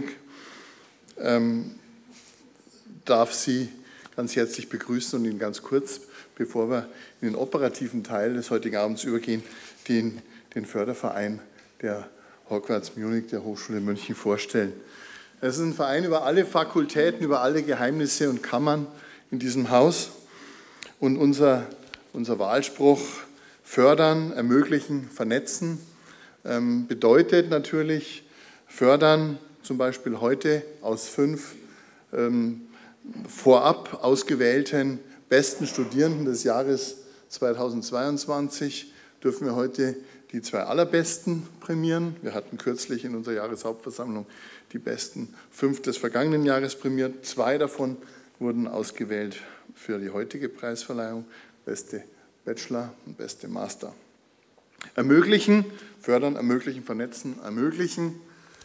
ähm, darf Sie ganz herzlich begrüßen und Ihnen ganz kurz, bevor wir in den operativen Teil des heutigen Abends übergehen, den, den Förderverein der Hogwarts Munich der Hochschule München vorstellen. Es ist ein Verein über alle Fakultäten, über alle Geheimnisse und Kammern in diesem Haus. Und unser, unser Wahlspruch: fördern, ermöglichen, vernetzen, ähm, bedeutet natürlich fördern, zum Beispiel heute aus fünf ähm, vorab ausgewählten besten Studierenden des Jahres zweitausendzweiundzwanzig dürfen wir heute die zwei allerbesten prämieren. Wir hatten kürzlich in unserer Jahreshauptversammlung die besten fünf des vergangenen Jahres prämiert. Zwei davon wurden ausgewählt für die heutige Preisverleihung, beste Bachelor und beste Master. Ermöglichen, fördern, ermöglichen, vernetzen, ermöglichen.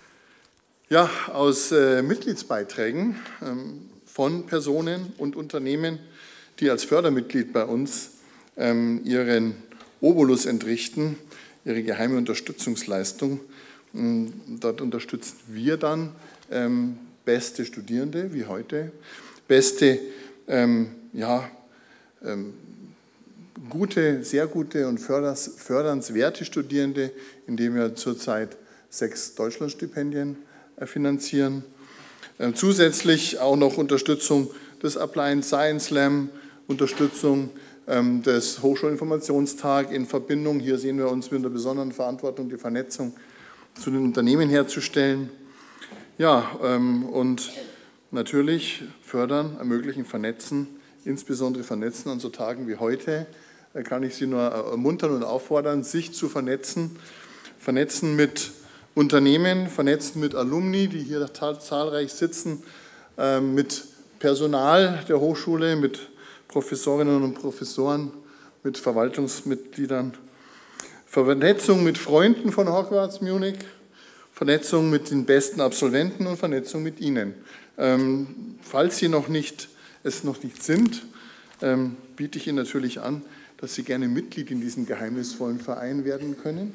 Ja, aus äh, Mitgliedsbeiträgen ähm, von Personen und Unternehmen, die als Fördermitglied bei uns ähm, ihren Obolus entrichten, ihre geheime Unterstützungsleistung. Und dort unterstützen wir dann ähm, beste Studierende, wie heute, beste, ähm, ja, ähm, gute, sehr gute und förders, fördernswerte Studierende, indem wir zurzeit sechs Deutschlandstipendien äh, finanzieren. Äh, zusätzlich auch noch Unterstützung des Applied Science Slam, Unterstützung ähm, des Hochschulinformationstag in Verbindung, hier sehen wir uns mit einer besonderen Verantwortung, die Vernetzung zu den Unternehmen herzustellen. Ja, ähm, und natürlich fördern, ermöglichen, vernetzen, insbesondere vernetzen an so Tagen wie heute. Da kann ich Sie nur ermuntern und auffordern, sich zu vernetzen. Vernetzen mit Unternehmen, vernetzen mit Alumni, die hier zahlreich sitzen, äh, mit Personal der Hochschule, mit Professorinnen und Professoren, mit Verwaltungsmitgliedern Vernetzung mit Freunden von Hogwarts Munich, Vernetzung mit den besten Absolventen und Vernetzung mit Ihnen. Ähm, falls Sie noch nicht, es noch nicht sind, ähm, biete ich Ihnen natürlich an, dass Sie gerne Mitglied in diesem geheimnisvollen Verein werden können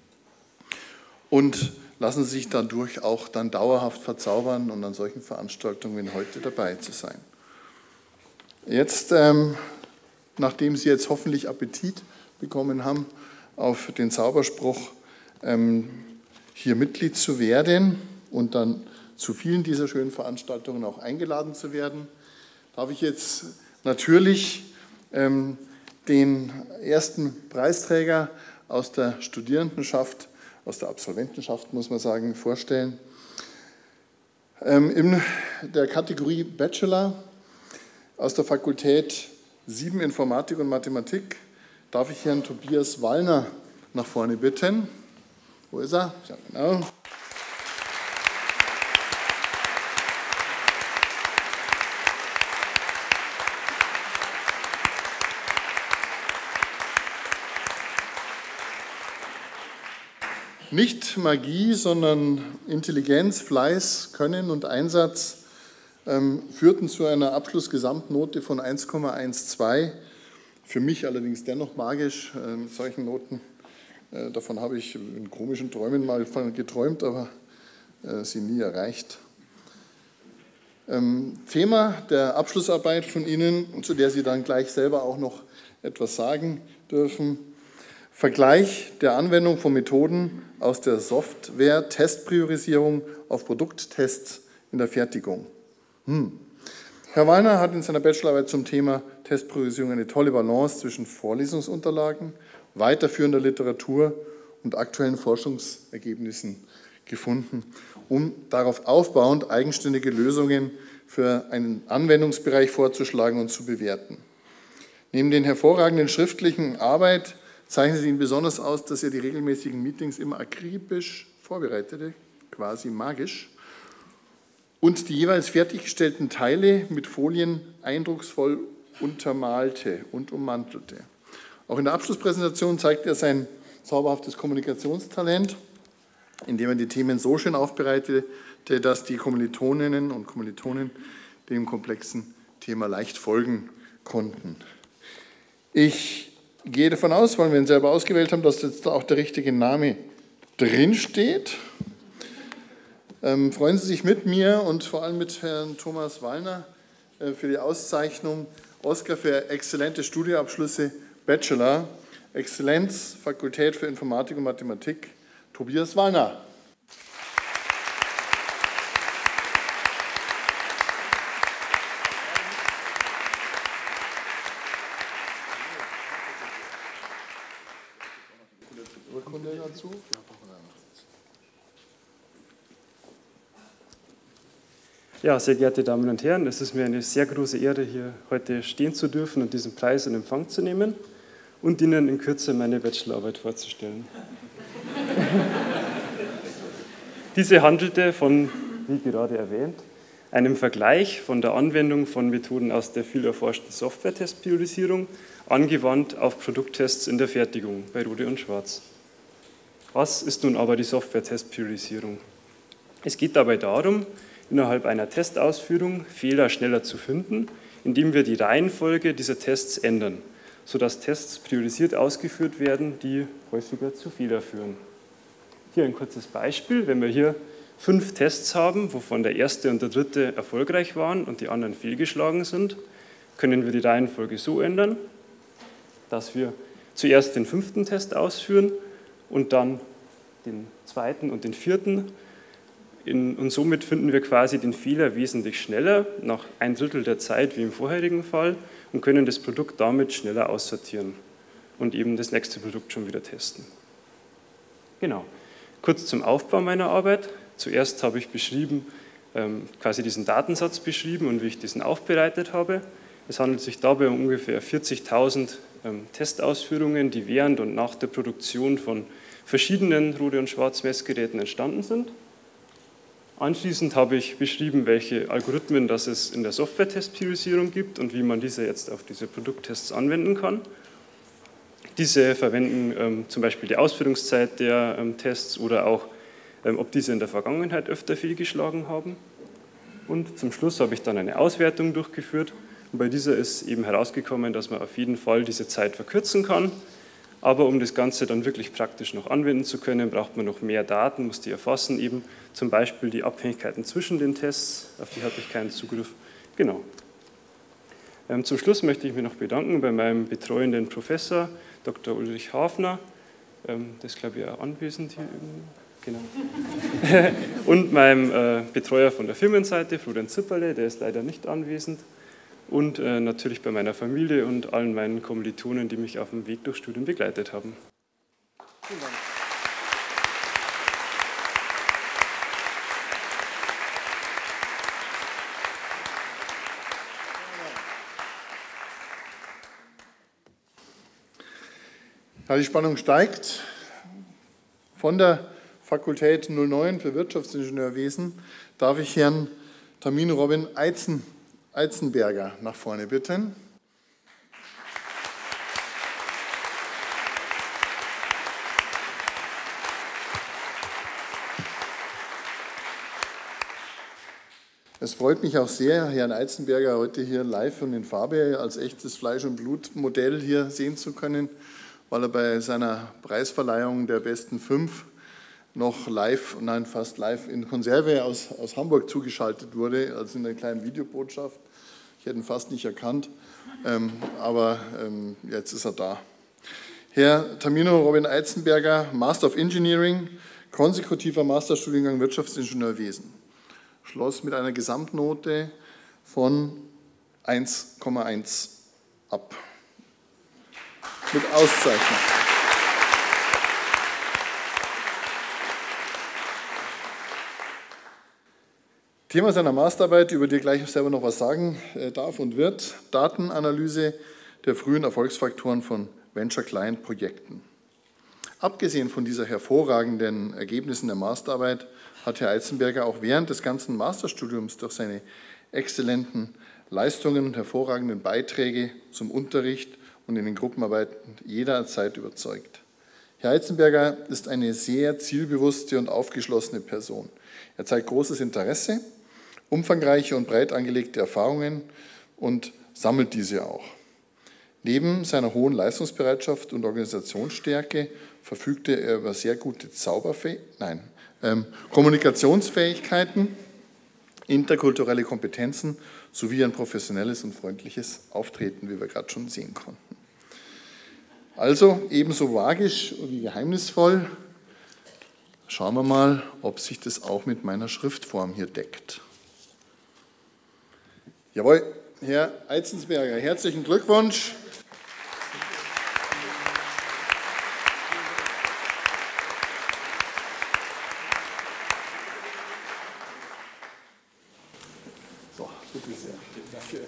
und lassen Sie sich dadurch auch dann dauerhaft verzaubern und an solchen Veranstaltungen wie heute dabei zu sein. Jetzt, ähm, nachdem Sie jetzt hoffentlich Appetit bekommen haben auf den Zauberspruch, ähm, hier Mitglied zu werden und dann zu vielen dieser schönen Veranstaltungen auch eingeladen zu werden, darf ich jetzt natürlich ähm, den ersten Preisträger aus der Studierendenschaft, aus der Absolventenschaft, muss man sagen, vorstellen. Ähm, in der Kategorie Bachelor aus der Fakultät sieben Informatik und Mathematik darf ich Herrn Tobias Wallner nach vorne bitten. Wo ist er? Ja, genau. Nicht Magie, sondern Intelligenz, Fleiß, Können und Einsatz ähm, führten zu einer Abschlussgesamtnote von eins Komma zwölf. Für mich allerdings dennoch magisch, äh, mit solchen Noten. Äh, davon habe ich in komischen Träumen mal geträumt, aber äh, sie nie erreicht. Ähm, Thema der Abschlussarbeit von Ihnen, zu der Sie dann gleich selber auch noch etwas sagen dürfen: Vergleich der Anwendung von Methoden aus der Software-Testpriorisierung auf Produkttests in der Fertigung. Hm. Herr Wallner hat in seiner Bachelorarbeit zum Thema Testpriorisierung eine tolle Balance zwischen Vorlesungsunterlagen, weiterführender Literatur und aktuellen Forschungsergebnissen gefunden, um darauf aufbauend eigenständige Lösungen für einen Anwendungsbereich vorzuschlagen und zu bewerten. Neben den hervorragenden schriftlichen Arbeit zeichnet es ihn besonders aus, dass er die regelmäßigen Meetings immer akribisch vorbereitete, quasi magisch, und die jeweils fertiggestellten Teile mit Folien eindrucksvoll untermalte und ummantelte. Auch in der Abschlusspräsentation zeigt er sein zauberhaftes Kommunikationstalent, indem er die Themen so schön aufbereitete, dass die Kommilitoninnen und Kommilitonen dem komplexen Thema leicht folgen konnten. Ich gehe davon aus, weil wir ihn selber ausgewählt haben, dass jetzt da auch der richtige Name drinsteht. Ähm, freuen Sie sich mit mir und vor allem mit Herrn Thomas Wallner äh, für die Auszeichnung Oscar für exzellente Studienabschlüsse Bachelor, Exzellenz, Fakultät für Informatik und Mathematik, Tobias Wallner. Urkunde dazu? Ja, sehr geehrte Damen und Herren, es ist mir eine sehr große Ehre, hier heute stehen zu dürfen und diesen Preis in Empfang zu nehmen und Ihnen in Kürze meine Bachelorarbeit vorzustellen. Diese handelte von, wie gerade erwähnt, einem Vergleich von der Anwendung von Methoden aus der viel erforschten Software-Testpriorisierung angewandt auf Produkttests in der Fertigung bei Rohde und Schwarz. Was ist nun aber die Software-Testpriorisierung? Es geht dabei darum, innerhalb einer Testausführung Fehler schneller zu finden, indem wir die Reihenfolge dieser Tests ändern, sodass Tests priorisiert ausgeführt werden, die häufiger zu Fehlern führen. Hier ein kurzes Beispiel. Wenn wir hier fünf Tests haben, wovon der erste und der dritte erfolgreich waren und die anderen fehlgeschlagen sind, können wir die Reihenfolge so ändern, dass wir zuerst den fünften Test ausführen und dann den zweiten und den vierten. In, und somit finden wir quasi den Fehler wesentlich schneller, nach ein Drittel der Zeit wie im vorherigen Fall, und können das Produkt damit schneller aussortieren und eben das nächste Produkt schon wieder testen. Genau. Kurz zum Aufbau meiner Arbeit. Zuerst habe ich beschrieben, ähm, quasi diesen Datensatz beschrieben und wie ich diesen aufbereitet habe. Es handelt sich dabei um ungefähr vierzigtausend ähm, Testausführungen, die während und nach der Produktion von verschiedenen Rohde- und Schwarzmessgeräten entstanden sind. Anschließend habe ich beschrieben, welche Algorithmen das es in der Software-Testpriorisierung gibt und wie man diese jetzt auf diese Produkttests anwenden kann. Diese verwenden ähm, zum Beispiel die Ausführungszeit der ähm, Tests oder auch, ähm, ob diese in der Vergangenheit öfter fehlgeschlagen haben. Und zum Schluss habe ich dann eine Auswertung durchgeführt. Und bei dieser ist eben herausgekommen, dass man auf jeden Fall diese Zeit verkürzen kann. Aber um das Ganze dann wirklich praktisch noch anwenden zu können, braucht man noch mehr Daten, muss die erfassen, eben zum Beispiel die Abhängigkeiten zwischen den Tests, auf die hatte ich keinen Zugriff. Genau. Ähm, zum Schluss möchte ich mich noch bedanken bei meinem betreuenden Professor, Doktor Ulrich Hafner, ähm, der ist, glaube ich, auch anwesend hier irgendwo. Genau. Und meinem äh, Betreuer von der Firmenseite, Florian Zipperle, der ist leider nicht anwesend. Und äh, natürlich bei meiner Familie und allen meinen Kommilitonen, die mich auf dem Weg durchs Studium begleitet haben. Vielen Dank. Ja, die Spannung steigt. Von der Fakultät null neun für Wirtschaftsingenieurwesen darf ich Herrn Tamino Robin Eitzen, Eizenberger nach vorne bitten. Es freut mich auch sehr, Herrn Eizenberger heute hier live und in Farbe als echtes Fleisch- und Blutmodell hier sehen zu können, weil er bei seiner Preisverleihung der besten fünf noch live, nein, fast live in Konserve aus, aus Hamburg zugeschaltet wurde, also in einer kleinen Videobotschaft. Ich hätte ihn fast nicht erkannt, ähm, aber ähm, jetzt ist er da. Herr Tamino Robin Eizenberger, Master of Engineering, konsekutiver Masterstudiengang Wirtschaftsingenieurwesen. Schloss mit einer Gesamtnote von eins Komma eins ab. Mit Auszeichnung. Thema seiner Masterarbeit, über die er gleich selber noch was sagen darf und wird, Datenanalyse der frühen Erfolgsfaktoren von Venture-Client-Projekten. Abgesehen von dieser hervorragenden Ergebnissen der Masterarbeit hat Herr Eizenberger auch während des ganzen Masterstudiums durch seine exzellenten Leistungen und hervorragenden Beiträge zum Unterricht und in den Gruppenarbeiten jederzeit überzeugt. Herr Eizenberger ist eine sehr zielbewusste und aufgeschlossene Person. Er zeigt großes Interesse, umfangreiche und breit angelegte Erfahrungen und sammelt diese auch. Neben seiner hohen Leistungsbereitschaft und Organisationsstärke verfügte er über sehr gute Zauberfäh- nein, ähm, Kommunikationsfähigkeiten, interkulturelle Kompetenzen sowie ein professionelles und freundliches Auftreten, wie wir gerade schon sehen konnten. Also ebenso magisch wie geheimnisvoll. Schauen wir mal, ob sich das auch mit meiner Schriftform hier deckt. Jawohl, Herr Eizenberger, herzlichen Glückwunsch. So, bitte sehr. Danke.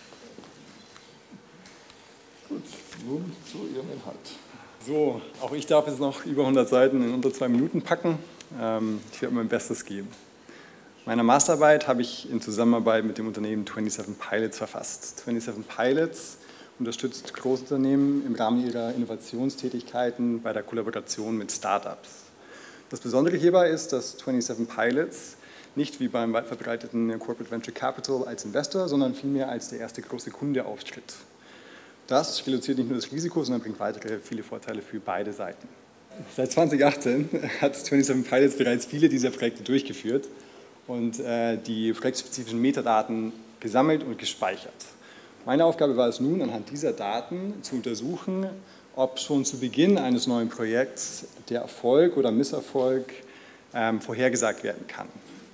Gut, nun zu Ihrem Inhalt. So, auch ich darf jetzt noch über hundert Seiten in unter zwei Minuten packen. Ich werde mein Bestes geben. Meine Masterarbeit habe ich in Zusammenarbeit mit dem Unternehmen siebenundzwanzig Pilots verfasst. siebenundzwanzig Pilots unterstützt Großunternehmen im Rahmen ihrer Innovationstätigkeiten bei der Kollaboration mit Startups. Das Besondere hierbei ist, dass siebenundzwanzig Pilots nicht wie beim weit verbreiteten Corporate Venture Capital als Investor, sondern vielmehr als der erste große Kunde auftritt. Das reduziert nicht nur das Risiko, sondern bringt weitere viele Vorteile für beide Seiten. Seit zweitausendachtzehn hat siebenundzwanzig Pilots bereits viele dieser Projekte durchgeführt und äh, die projektspezifischen Metadaten gesammelt und gespeichert. Meine Aufgabe war es nun, anhand dieser Daten zu untersuchen, ob schon zu Beginn eines neuen Projekts der Erfolg oder Misserfolg ähm, vorhergesagt werden kann.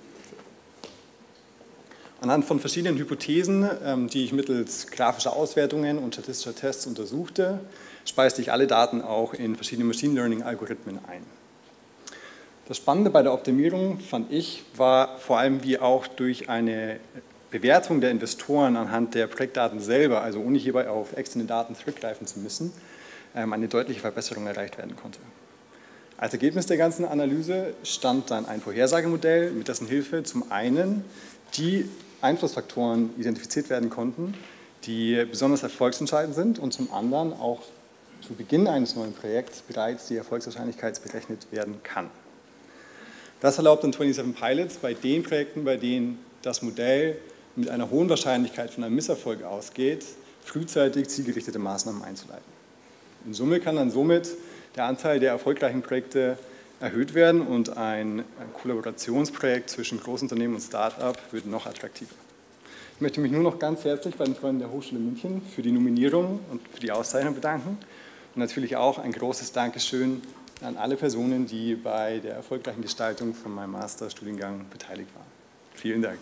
Anhand von verschiedenen Hypothesen, ähm, die ich mittels grafischer Auswertungen und statistischer Tests untersuchte, speiste ich alle Daten auch in verschiedene Machine Learning-Algorithmen ein. Das Spannende bei der Optimierung, fand ich, war vor allem, wie auch durch eine Bewertung der Investoren anhand der Projektdaten selber, also ohne hierbei auf externe Daten zurückgreifen zu müssen, eine deutliche Verbesserung erreicht werden konnte. Als Ergebnis der ganzen Analyse stand dann ein Vorhersagemodell, mit dessen Hilfe zum einen die Einflussfaktoren identifiziert werden konnten, die besonders erfolgsentscheidend sind und zum anderen auch zu Beginn eines neuen Projekts bereits die Erfolgswahrscheinlichkeit berechnet werden kann. Das erlaubt dann siebenundzwanzig Pilots bei den Projekten, bei denen das Modell mit einer hohen Wahrscheinlichkeit von einem Misserfolg ausgeht, frühzeitig zielgerichtete Maßnahmen einzuleiten. In Summe kann dann somit der Anteil der erfolgreichen Projekte erhöht werden und ein Kollaborationsprojekt zwischen Großunternehmen und Start-up wird noch attraktiver. Ich möchte mich nur noch ganz herzlich bei den Freunden der Hochschule München für die Nominierung und für die Auszeichnung bedanken und natürlich auch ein großes Dankeschön an alle Personen, die bei der erfolgreichen Gestaltung von meinem Masterstudiengang beteiligt waren. Vielen Dank.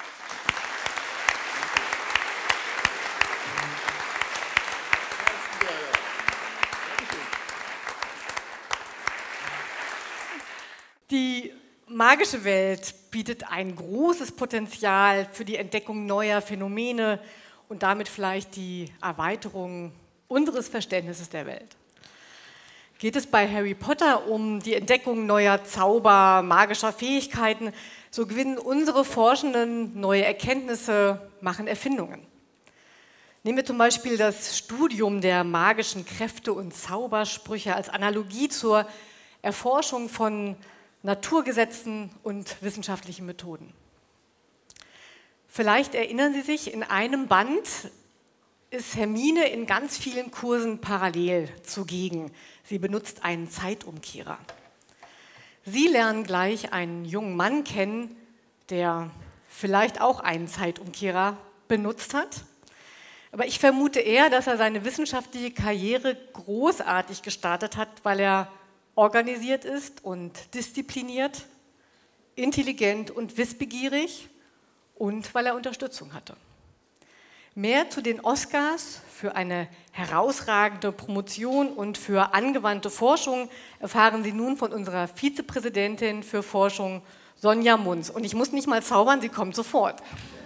Die magische Welt bietet ein großes Potenzial für die Entdeckung neuer Phänomene und damit vielleicht die Erweiterung unseres Verständnisses der Welt. Geht es bei Harry Potter um die Entdeckung neuer Zauber, magischer Fähigkeiten, so gewinnen unsere Forschenden neue Erkenntnisse, machen Erfindungen. Nehmen wir zum Beispiel das Studium der magischen Kräfte und Zaubersprüche als Analogie zur Erforschung von Naturgesetzen und wissenschaftlichen Methoden. Vielleicht erinnern Sie sich, in einem Band ist Hermine in ganz vielen Kursen parallel zugegen. Sie benutzt einen Zeitumkehrer. Sie lernen gleich einen jungen Mann kennen, der vielleicht auch einen Zeitumkehrer benutzt hat. Aber ich vermute eher, dass er seine wissenschaftliche Karriere großartig gestartet hat, weil er organisiert ist und diszipliniert, intelligent und wissbegierig und weil er Unterstützung hatte. Mehr zu den Oscars für eine herausragende Promotion und für angewandte Forschung erfahren Sie nun von unserer Vizepräsidentin für Forschung, Sonja Munz. Und ich muss nicht mal zaubern, sie kommt sofort.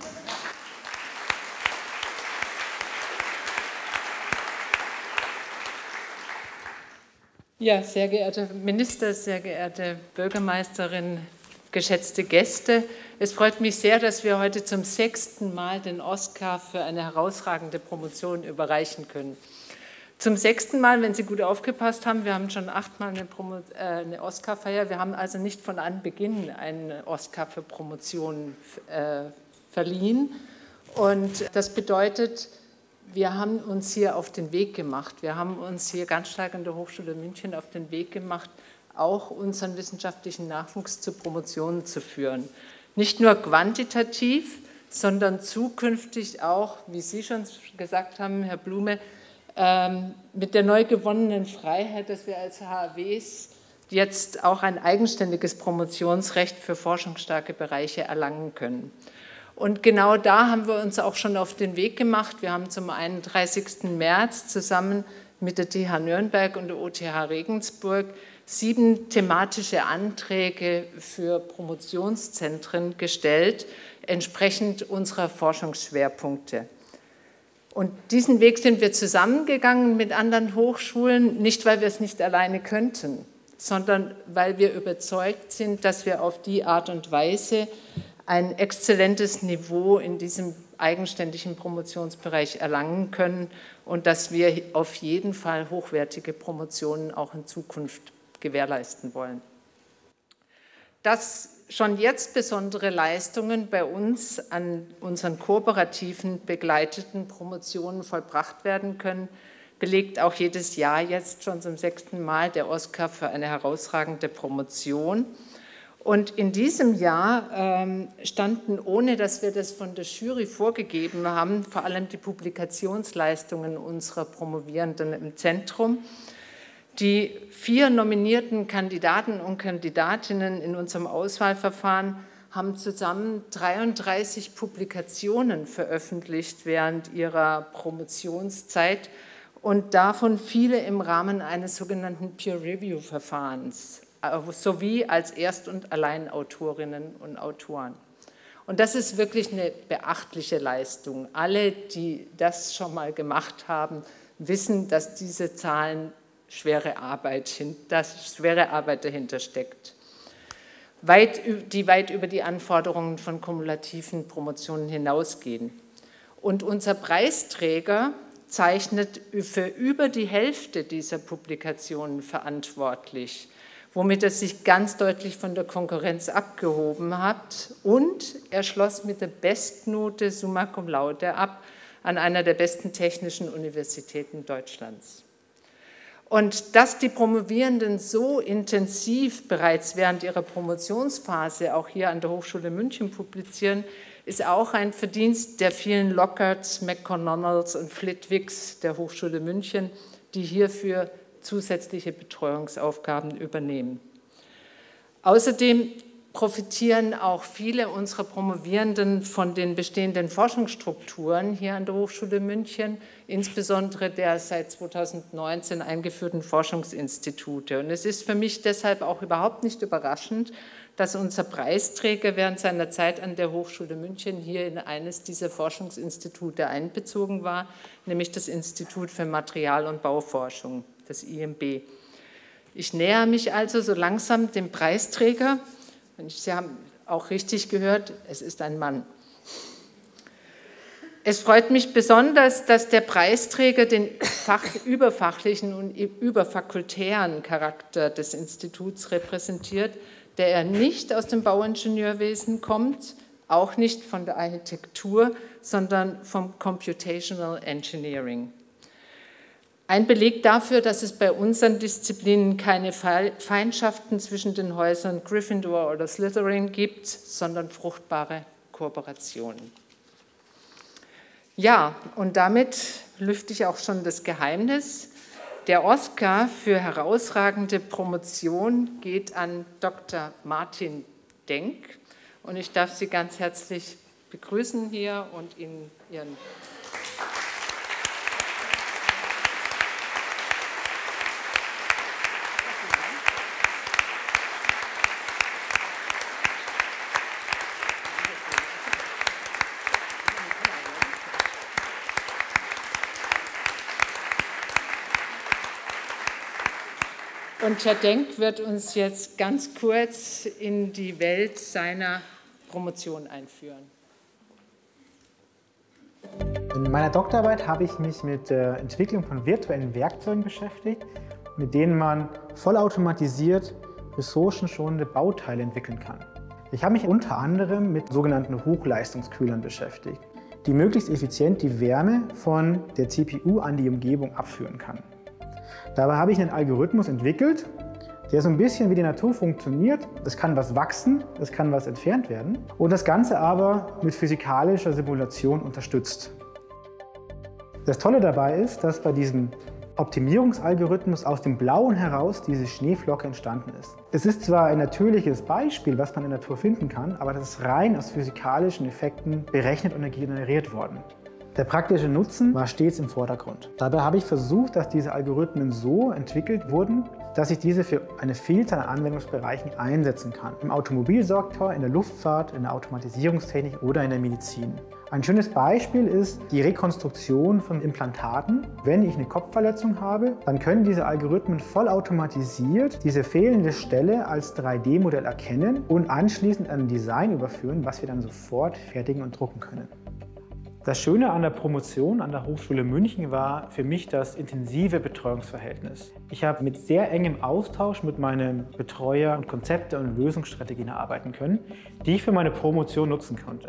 Ja, sehr geehrter Minister, sehr geehrte Bürgermeisterin, geschätzte Gäste. Es freut mich sehr, dass wir heute zum sechsten Mal den Oscar für eine herausragende Promotion überreichen können. Zum sechsten Mal, wenn Sie gut aufgepasst haben, wir haben schon achtmal eine, Promo, äh, eine Oscarfeier. Wir haben also nicht von Anbeginn einen Oscar für Promotion äh, verliehen. Und das bedeutet, wir haben uns hier auf den Weg gemacht. Wir haben uns hier ganz stark an der Hochschule München auf den Weg gemacht, auch unseren wissenschaftlichen Nachwuchs zu Promotionen zu führen. Nicht nur quantitativ, sondern zukünftig auch, wie Sie schon gesagt haben, Herr Blume, ähm, mit der neu gewonnenen Freiheit, dass wir als H A Ws jetzt auch ein eigenständiges Promotionsrecht für forschungsstarke Bereiche erlangen können. Und genau da haben wir uns auch schon auf den Weg gemacht. Wir haben zum einunddreißigsten März zusammen mit der T H Nürnberg und der O T H Regensburg sieben thematische Anträge für Promotionszentren gestellt, entsprechend unserer Forschungsschwerpunkte. Und diesen Weg sind wir zusammengegangen mit anderen Hochschulen, nicht weil wir es nicht alleine könnten, sondern weil wir überzeugt sind, dass wir auf die Art und Weise ein exzellentes Niveau in diesem eigenständigen Promotionsbereich erlangen können und dass wir auf jeden Fall hochwertige Promotionen auch in Zukunft gewährleisten wollen. Dass schon jetzt besondere Leistungen bei uns an unseren kooperativen begleiteten Promotionen vollbracht werden können, belegt auch jedes Jahr jetzt schon zum sechsten Mal der Oscar für eine herausragende Promotion. Und in diesem Jahr ähm, standen, ohne dass wir das von der Jury vorgegeben haben, vor allem die Publikationsleistungen unserer Promovierenden im Zentrum. Die vier nominierten Kandidaten und Kandidatinnen in unserem Auswahlverfahren haben zusammen dreiunddreißig Publikationen veröffentlicht während ihrer Promotionszeit und davon viele im Rahmen eines sogenannten Peer-Review-Verfahrens, sowie als Erst- und Alleinautorinnen und Autoren. Und das ist wirklich eine beachtliche Leistung. Alle, die das schon mal gemacht haben, wissen, dass diese Zahlen schwere Arbeit, dass schwere Arbeit dahinter steckt, weit, die weit über die Anforderungen von kumulativen Promotionen hinausgehen. Und unser Preisträger zeichnet für über die Hälfte dieser Publikationen verantwortlich, womit er sich ganz deutlich von der Konkurrenz abgehoben hat. Und er schloss mit der Bestnote Summa Cum Laude ab an einer der besten technischen Universitäten Deutschlands. Und dass die Promovierenden so intensiv bereits während ihrer Promotionsphase auch hier an der Hochschule München publizieren, ist auch ein Verdienst der vielen Lockharts, McConnells und Flitwicks der Hochschule München, die hierfür zusätzliche Betreuungsaufgaben übernehmen. Außerdem profitieren auch viele unserer Promovierenden von den bestehenden Forschungsstrukturen hier an der Hochschule München, insbesondere der seit zweitausendneunzehn eingeführten Forschungsinstitute. Und es ist für mich deshalb auch überhaupt nicht überraschend, dass unser Preisträger während seiner Zeit an der Hochschule München hier in eines dieser Forschungsinstitute einbezogen war, nämlich das Institut für Material- und Bauforschung, das I M B. Ich nähere mich also so langsam dem Preisträger. Sie haben auch richtig gehört, es ist ein Mann. Es freut mich besonders, dass der Preisträger den fach, überfachlichen und überfakultären Charakter des Instituts repräsentiert, der er nicht aus dem Bauingenieurwesen kommt, auch nicht von der Architektur, sondern vom Computational Engineering. Ein Beleg dafür, dass es bei unseren Disziplinen keine Feindschaften zwischen den Häusern Gryffindor oder Slytherin gibt, sondern fruchtbare Kooperationen. Ja, und damit lüfte ich auch schon das Geheimnis. Der Oscar für herausragende Promotion geht an Doktor Martin Denk. Und ich darf Sie ganz herzlich begrüßen hier und Ihnen Ihren Und Herr Denk wird uns jetzt ganz kurz in die Welt seiner Promotion einführen. In meiner Doktorarbeit habe ich mich mit der Entwicklung von virtuellen Werkzeugen beschäftigt, mit denen man vollautomatisiert ressourcenschonende Bauteile entwickeln kann. Ich habe mich unter anderem mit sogenannten Hochleistungskühlern beschäftigt, die möglichst effizient die Wärme von der C P U an die Umgebung abführen kann. Dabei habe ich einen Algorithmus entwickelt, der so ein bisschen wie die Natur funktioniert. Es kann was wachsen, es kann was entfernt werden und das Ganze aber mit physikalischer Simulation unterstützt. Das Tolle dabei ist, dass bei diesem Optimierungsalgorithmus aus dem Blauen heraus diese Schneeflocke entstanden ist. Es ist zwar ein natürliches Beispiel, was man in der Natur finden kann, aber das ist rein aus physikalischen Effekten berechnet und generiert worden. Der praktische Nutzen war stets im Vordergrund. Dabei habe ich versucht, dass diese Algorithmen so entwickelt wurden, dass ich diese für eine Vielzahl an Anwendungsbereichen einsetzen kann. Im Automobilsektor, in der Luftfahrt, in der Automatisierungstechnik oder in der Medizin. Ein schönes Beispiel ist die Rekonstruktion von Implantaten. Wenn ich eine Kopfverletzung habe, dann können diese Algorithmen vollautomatisiert diese fehlende Stelle als drei D Modell erkennen und anschließend ein Design überführen, was wir dann sofort fertigen und drucken können. Das Schöne an der Promotion an der Hochschule München war für mich das intensive Betreuungsverhältnis. Ich habe mit sehr engem Austausch mit meinem Betreuer und Konzepte und Lösungsstrategien erarbeiten können, die ich für meine Promotion nutzen konnte.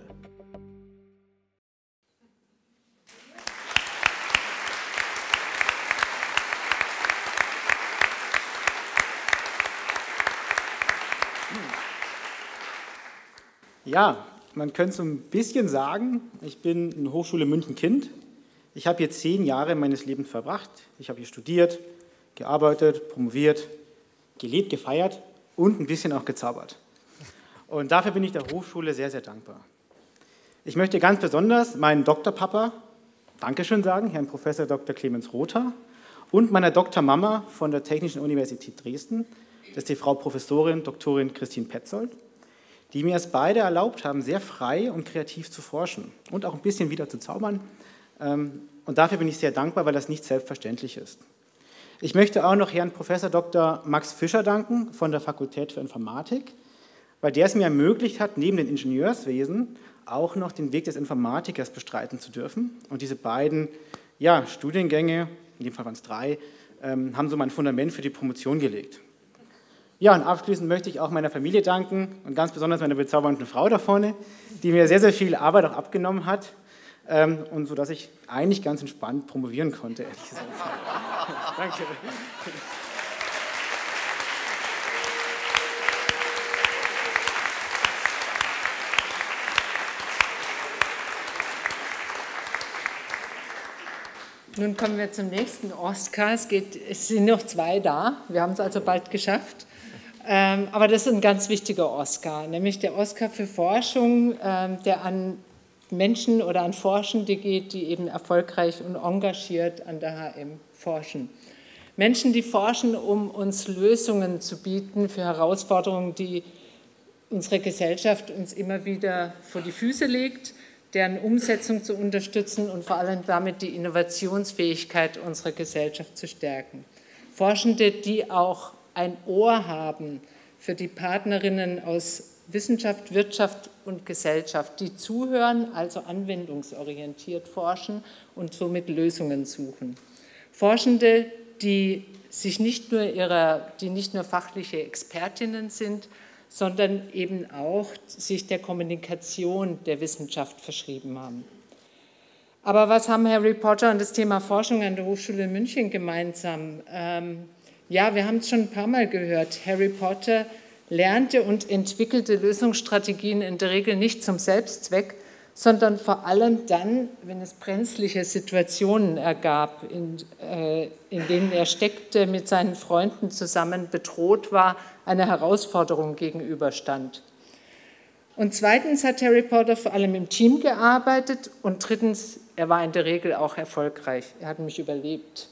Ja, man könnte so ein bisschen sagen, ich bin ein Hochschule München Kind. Ich habe hier zehn Jahre meines Lebens verbracht. Ich habe hier studiert, gearbeitet, promoviert, gelebt, gefeiert und ein bisschen auch gezaubert. Und dafür bin ich der Hochschule sehr, sehr dankbar. Ich möchte ganz besonders meinen Doktorpapa Dankeschön sagen, Herrn Professor Doktor Clemens Rother, und meiner Doktormama von der Technischen Universität Dresden, das ist die Frau Professorin Doktorin Christine Petzold, die mir es beide erlaubt haben, sehr frei und kreativ zu forschen und auch ein bisschen wieder zu zaubern. Und dafür bin ich sehr dankbar, weil das nicht selbstverständlich ist. Ich möchte auch noch Herrn Professor Doktor Max Fischer danken von der Fakultät für Informatik, weil der es mir ermöglicht hat, neben dem Ingenieurswesen auch noch den Weg des Informatikers bestreiten zu dürfen und diese beiden ja, Studiengänge, in dem Fall waren es drei, ähm, haben so mein Fundament für die Promotion gelegt. Ja, und abschließend möchte ich auch meiner Familie danken und ganz besonders meiner bezaubernden Frau da vorne, die mir sehr, sehr viel Arbeit auch abgenommen hat ähm, und so, dass ich eigentlich ganz entspannt promovieren konnte, ehrlich gesagt. Danke. Nun kommen wir zum nächsten Oscar. Es, geht, es sind noch zwei da. Wir haben es also bald geschafft. Ähm, aber das ist ein ganz wichtiger Oscar, nämlich der Oscar für Forschung, ähm, der an Menschen oder an Forschende geht, die eben erfolgreich und engagiert an der H M forschen. Menschen, die forschen, um uns Lösungen zu bieten für Herausforderungen, die unsere Gesellschaft uns immer wieder vor die Füße legt, deren Umsetzung zu unterstützen und vor allem damit die Innovationsfähigkeit unserer Gesellschaft zu stärken. Forschende, die auch ein Ohr haben für die Partnerinnen aus Wissenschaft, Wirtschaft und Gesellschaft, die zuhören, also anwendungsorientiert forschen und somit Lösungen suchen. Forschende, die sich nicht nur ihrer, die nicht nur fachliche Expertinnen sind, sondern eben auch sich der Kommunikation der Wissenschaft verschrieben haben. Aber was haben Harry Potter und das Thema Forschung an der Hochschule München gemeinsam? Ähm, ja, wir haben es schon ein paar Mal gehört. Harry Potter lernte und entwickelte Lösungsstrategien in der Regel nicht zum Selbstzweck, sondern vor allem dann, wenn es brenzliche Situationen ergab, in, äh, in denen er steckte, mit seinen Freunden zusammen bedroht war, einer Herausforderung gegenüberstand. Und zweitens hat Harry Potter vor allem im Team gearbeitet und drittens, er war in der Regel auch erfolgreich. Er hat mich überlebt.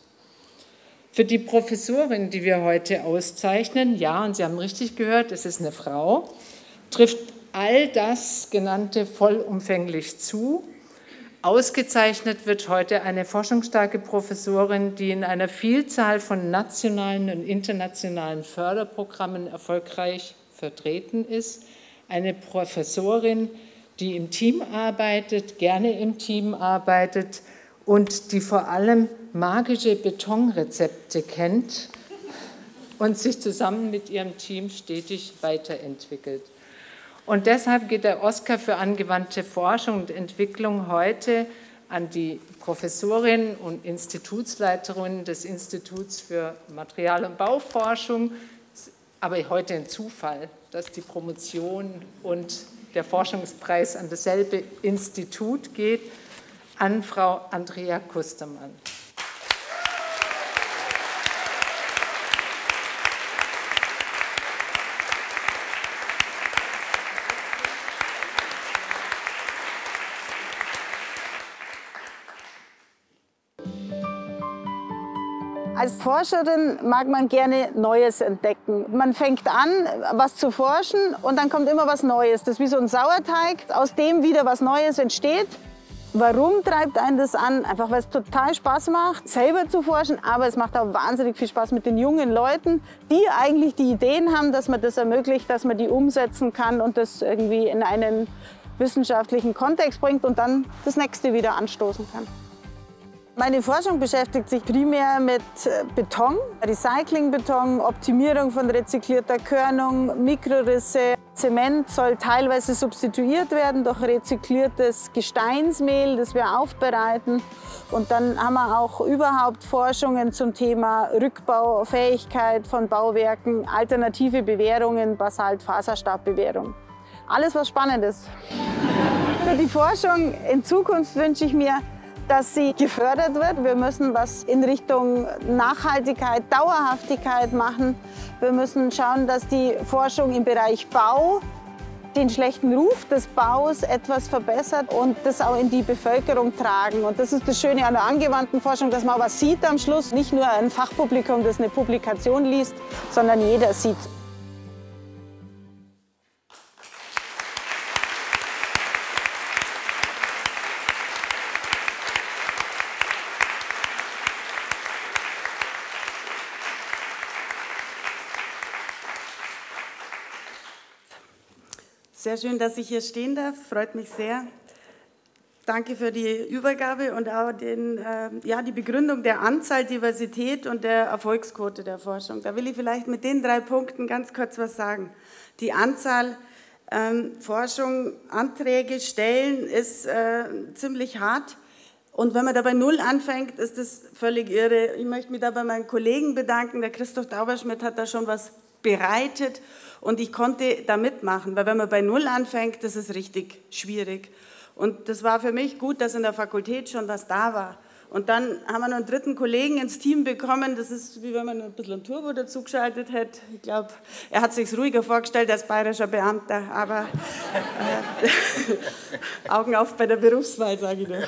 Für die Professorin, die wir heute auszeichnen, ja, und Sie haben richtig gehört, es ist eine Frau, trifft all das Genannte vollumfänglich zu. Ausgezeichnet wird heute eine forschungsstarke Professorin, die in einer Vielzahl von nationalen und internationalen Förderprogrammen erfolgreich vertreten ist. Eine Professorin, die im Team arbeitet, gerne im Team arbeitet und die vor allem magische Betonrezepte kennt und sich zusammen mit ihrem Team stetig weiterentwickelt. Und deshalb geht der Oscar für angewandte Forschung und Entwicklung heute an die Professorin und Institutsleiterin des Instituts für Material- und Bauforschung, aber heute ein Zufall, dass die Promotion und der Forschungspreis an dasselbe Institut geht, an Frau Andrea Kustermann. Als Forscherin mag man gerne Neues entdecken. Man fängt an, was zu forschen und dann kommt immer was Neues. Das ist wie so ein Sauerteig, aus dem wieder was Neues entsteht. Warum treibt einen das an? Einfach weil es total Spaß macht, selber zu forschen, aber es macht auch wahnsinnig viel Spaß mit den jungen Leuten, die eigentlich die Ideen haben, dass man das ermöglicht, dass man die umsetzen kann und das irgendwie in einen wissenschaftlichen Kontext bringt und dann das nächste wieder anstoßen kann. Meine Forschung beschäftigt sich primär mit Beton, Recyclingbeton, Optimierung von rezyklierter Körnung, Mikrorisse. Zement soll teilweise substituiert werden durch rezykliertes Gesteinsmehl, das wir aufbereiten. Und dann haben wir auch überhaupt Forschungen zum Thema Rückbaufähigkeit von Bauwerken, alternative Bewährungen, Basalt-Faserstabbewehrung. Alles was Spannendes. Für die Forschung in Zukunft wünsche ich mir, dass sie gefördert wird. Wir müssen was in Richtung Nachhaltigkeit, Dauerhaftigkeit machen. Wir müssen schauen, dass die Forschung im Bereich Bau den schlechten Ruf des Baus etwas verbessert und das auch in die Bevölkerung tragen. Und das ist das Schöne an der angewandten Forschung, dass man was sieht am Schluss. Nicht nur ein Fachpublikum, das eine Publikation liest, sondern jeder sieht. Sehr schön, dass ich hier stehen darf, freut mich sehr. danke für die Übergabe und auch den, äh, ja, die Begründung der Anzahl, Diversität und der Erfolgsquote der Forschung. Da will ich vielleicht mit den drei Punkten ganz kurz was sagen. Die Anzahl ähm, Forschung, Anträge stellen ist äh, ziemlich hart. Und wenn man da bei Null anfängt, ist das völlig irre. Ich möchte mich da bei meinen Kollegen bedanken. Der Christoph Dauberschmidt hat da schon was bereitet und ich konnte da mitmachen, weil wenn man bei Null anfängt, das ist richtig schwierig. Und das war für mich gut, dass in der Fakultät schon was da war. Und dann haben wir noch einen dritten Kollegen ins Team bekommen, das ist wie wenn man ein bisschen ein Turbo dazugeschaltet hätte. Ich glaube, er hat sich ruhiger vorgestellt als bayerischer Beamter, aber äh, Augen auf bei der Berufswahl, sage ich nur.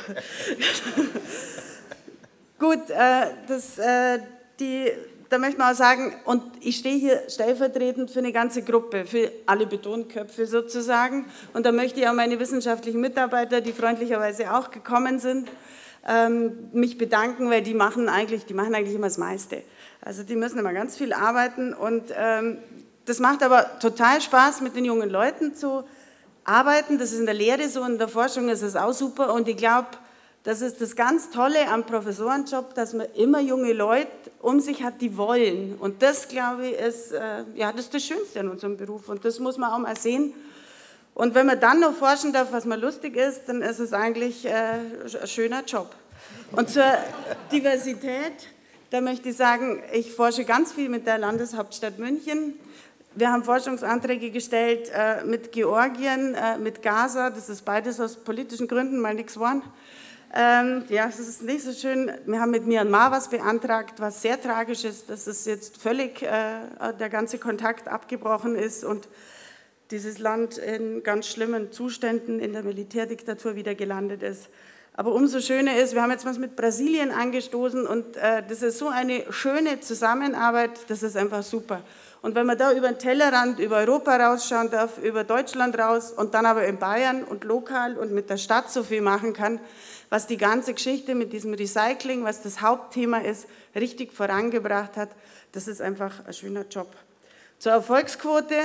Gut, äh, das, äh, die, da möchte man auch sagen, und ich stehe hier stellvertretend für eine ganze Gruppe, für alle Betonköpfe sozusagen. Und da möchte ich auch meine wissenschaftlichen Mitarbeiter, die freundlicherweise auch gekommen sind, ähm, mich bedanken, weil die machen eigentlich, die machen eigentlich immer das meiste. Also die müssen immer ganz viel arbeiten und ähm, das macht aber total Spaß, mit den jungen Leuten zu arbeiten. Das ist in der Lehre so, in der Forschung ist es auch super und ich glaube, das ist das ganz Tolle am Professorenjob, dass man immer junge Leute um sich hat, die wollen. Und das, glaube ich, ist, äh, ja, das ist das Schönste an unserem Beruf. Und das muss man auch mal sehen. Und wenn man dann noch forschen darf, was mal lustig ist, dann ist es eigentlich äh, ein schöner Job. Und zur Diversität, da möchte ich sagen, ich forsche ganz viel mit der Landeshauptstadt München. Wir haben Forschungsanträge gestellt äh, mit Georgien, äh, mit Gaza. Das ist beides aus politischen Gründen mal nichts geworden. Ähm, ja, das ist nicht so schön. Wir haben mit Myanmar was beantragt, was sehr tragisch ist, dass es jetzt völlig äh, der ganze Kontakt abgebrochen ist und dieses Land in ganz schlimmen Zuständen in der Militärdiktatur wieder gelandet ist. Aber umso schöner ist, wir haben jetzt was mit Brasilien angestoßen und äh, das ist so eine schöne Zusammenarbeit, das ist einfach super. Und wenn man da über den Tellerrand, über Europa rausschauen darf, über Deutschland raus und dann aber in Bayern und lokal und mit der Stadt so viel machen kann, was die ganze Geschichte mit diesem Recycling, was das Hauptthema ist, richtig vorangebracht hat, das ist einfach ein schöner Job. Zur Erfolgsquote,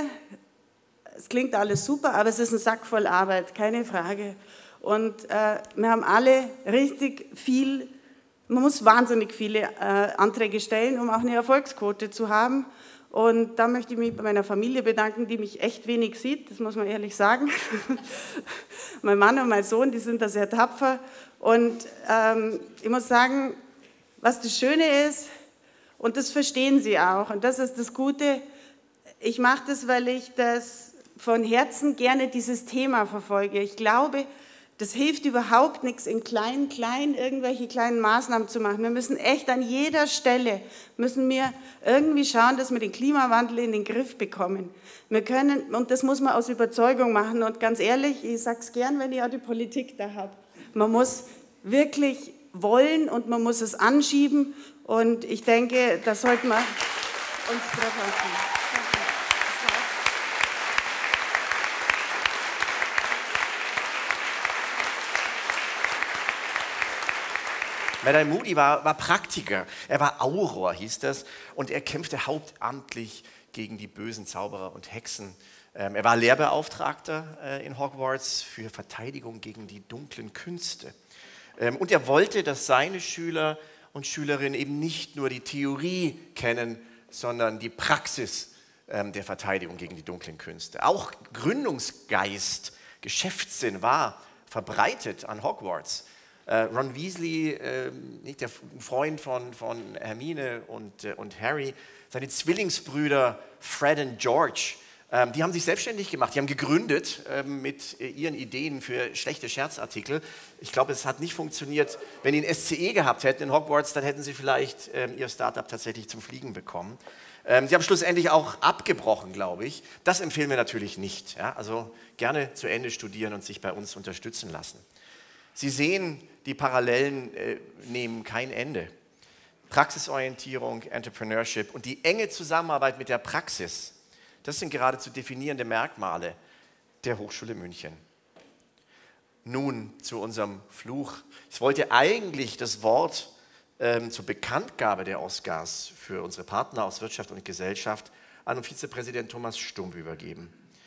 es klingt alles super, aber es ist ein Sack voll Arbeit, keine Frage. Und äh, wir haben alle richtig viel, man muss wahnsinnig viele äh, Anträge stellen, um auch eine Erfolgsquote zu haben. Und da möchte ich mich bei meiner Familie bedanken, die mich echt wenig sieht, das muss man ehrlich sagen. Mein Mann und mein Sohn, die sind da sehr tapfer. Und ähm, ich muss sagen, was das Schöne ist, und das verstehen sie auch, und das ist das Gute, ich mache das, weil ich das von Herzen gerne dieses Thema verfolge. Ich glaube, das hilft überhaupt nichts, in klein, klein irgendwelche kleinen Maßnahmen zu machen. Wir müssen echt an jeder Stelle, müssen wir irgendwie schauen, dass wir den Klimawandel in den Griff bekommen. Wir können, und das muss man aus Überzeugung machen. Und ganz ehrlich, ich sage es gern, wenn ich auch die Politik da habe, man muss wirklich wollen und man muss es anschieben. Und ich denke, da sollten wir uns drauf achten. Madame Moody war, war Praktiker, er war Auror, hieß das, und er kämpfte hauptamtlich gegen die bösen Zauberer und Hexen. Ähm, er war Lehrbeauftragter äh, in Hogwarts für Verteidigung gegen die dunklen Künste. Ähm, und er wollte, dass seine Schüler und Schülerinnen eben nicht nur die Theorie kennen, sondern die Praxis ähm, der Verteidigung gegen die dunklen Künste. Auch Gründungsgeist, Geschäftssinn war verbreitet an Hogwarts. Ron Weasley, äh, nicht der Freund von, von Hermine und, äh, und Harry, seine Zwillingsbrüder Fred und George, ähm, die haben sich selbstständig gemacht, die haben gegründet äh, mit äh, ihren Ideen für schlechte Scherzartikel. Ich glaube, es hat nicht funktioniert. Wenn die ein S C E gehabt hätten in Hogwarts, dann hätten sie vielleicht ähm, ihr Startup tatsächlich zum Fliegen bekommen. Ähm, sie haben schlussendlich auch abgebrochen, glaube ich. Das empfehlen wir natürlich nicht. Ja? Also gerne zu Ende studieren und sich bei uns unterstützen lassen. Sie sehen, die Parallelen äh, nehmen kein Ende. Praxisorientierung, Entrepreneurship und die enge Zusammenarbeit mit der Praxis, das sind geradezu definierende Merkmale der Hochschule München. Nun zu unserem Fluch. Ich wollte eigentlich das Wort ähm, zur Bekanntgabe der Oscars für unsere Partner aus Wirtschaft und Gesellschaft an Vizepräsident Thomas Stump übergeben.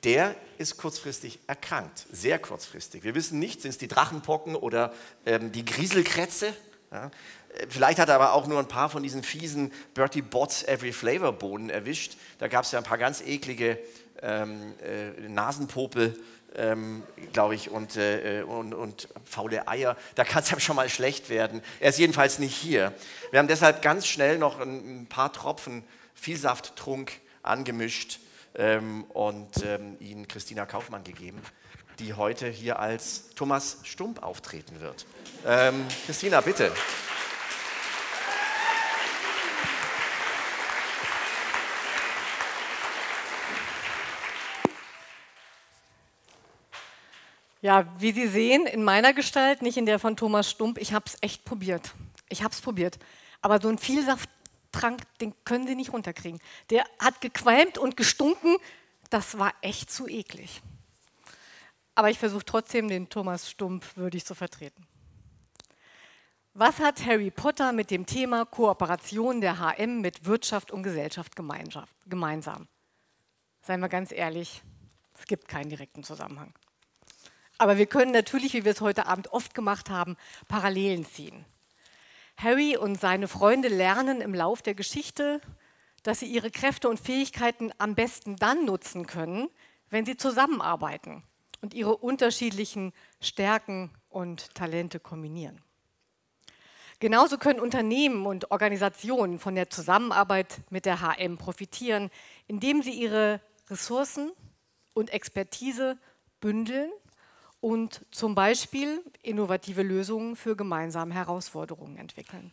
der ist kurzfristig erkrankt, sehr kurzfristig. Wir wissen nicht, sind es die Drachenpocken oder ähm, die Grieselkrätze? Ja? Vielleicht hat er aber auch nur ein paar von diesen fiesen Bertie Bott's Every Flavor Bohnen erwischt. Da gab es ja ein paar ganz eklige ähm, äh, Nasenpopel, ähm, glaube ich, und, äh, und, und faule Eier. Da kann es ja schon mal schlecht werden. Er ist jedenfalls nicht hier. Wir haben deshalb ganz schnell noch ein, ein paar Tropfen Vielsaftttrunk angemischt ähm, und ähm, ihn Christina Kaufmann gegeben, die heute hier als Thomas Stump auftreten wird. Ähm, Christina, bitte. Ja, wie Sie sehen, in meiner Gestalt, nicht in der von Thomas Stump, ich habe es echt probiert. Ich habe es probiert. Aber so ein Vielsafttrank, den können Sie nicht runterkriegen. Der hat gequalmt und gestunken, das war echt zu eklig. Aber ich versuche trotzdem, den Thomas Stump würdig zu vertreten. Was hat Harry Potter mit dem Thema Kooperation der H M mit Wirtschaft und Gesellschaft gemeinsam? Seien wir ganz ehrlich, es gibt keinen direkten Zusammenhang. Aber wir können natürlich, wie wir es heute Abend oft gemacht haben, Parallelen ziehen. Harry und seine Freunde lernen im Lauf der Geschichte, dass sie ihre Kräfte und Fähigkeiten am besten dann nutzen können, wenn sie zusammenarbeiten und ihre unterschiedlichen Stärken und Talente kombinieren. Genauso können Unternehmen und Organisationen von der Zusammenarbeit mit der H M profitieren, indem sie ihre Ressourcen und Expertise bündeln und zum Beispiel innovative Lösungen für gemeinsame Herausforderungen entwickeln.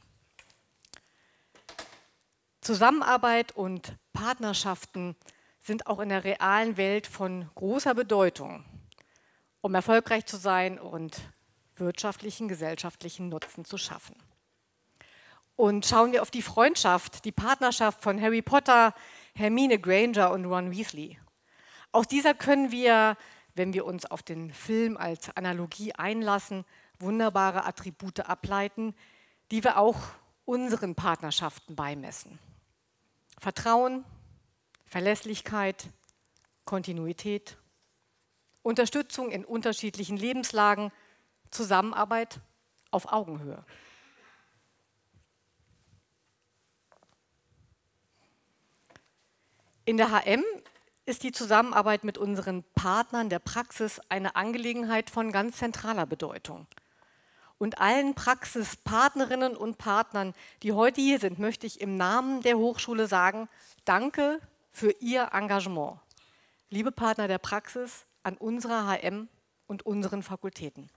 Zusammenarbeit und Partnerschaften sind auch in der realen Welt von großer Bedeutung, um erfolgreich zu sein und wirtschaftlichen, gesellschaftlichen Nutzen zu schaffen. Und schauen wir auf die Freundschaft, die Partnerschaft von Harry Potter, Hermine Granger und Ron Weasley. Aus dieser können wir, wenn wir uns auf den Film als Analogie einlassen, wunderbare Attribute ableiten, die wir auch unseren Partnerschaften beimessen. Vertrauen, Verlässlichkeit, Kontinuität, Unterstützung in unterschiedlichen Lebenslagen, Zusammenarbeit auf Augenhöhe. In der H M ist die Zusammenarbeit mit unseren Partnern der Praxis eine Angelegenheit von ganz zentraler Bedeutung. Und allen Praxispartnerinnen und Partnern, die heute hier sind, möchte ich im Namen der Hochschule sagen, danke für Ihr Engagement. Liebe Partner der Praxis, an unserer H M und unseren Fakultäten.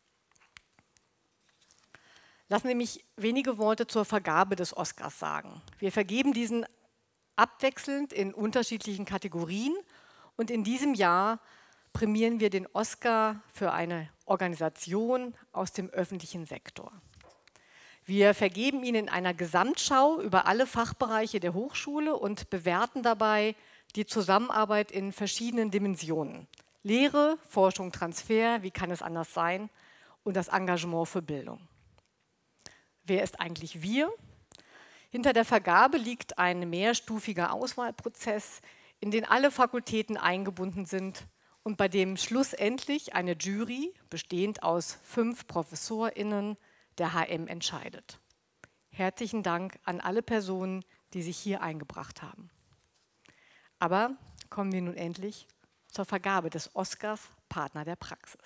Lassen Sie mich wenige Worte zur Vergabe des Oscars sagen. Wir vergeben diesen abwechselnd in unterschiedlichen Kategorien und in diesem Jahr prämieren wir den Oscar für eine Organisation aus dem öffentlichen Sektor. Wir vergeben ihn in einer Gesamtschau über alle Fachbereiche der Hochschule und bewerten dabei die Zusammenarbeit in verschiedenen Dimensionen. Lehre, Forschung, Transfer, wie kann es anders sein, und das Engagement für Bildung. Wer ist eigentlich wir? Hinter der Vergabe liegt ein mehrstufiger Auswahlprozess, in den alle Fakultäten eingebunden sind und bei dem schlussendlich eine Jury, bestehend aus fünf ProfessorInnen der H M, entscheidet. Herzlichen Dank an alle Personen, die sich hier eingebracht haben. Aber kommen wir nun endlich zur Vergabe des Oscars Partner der Praxis.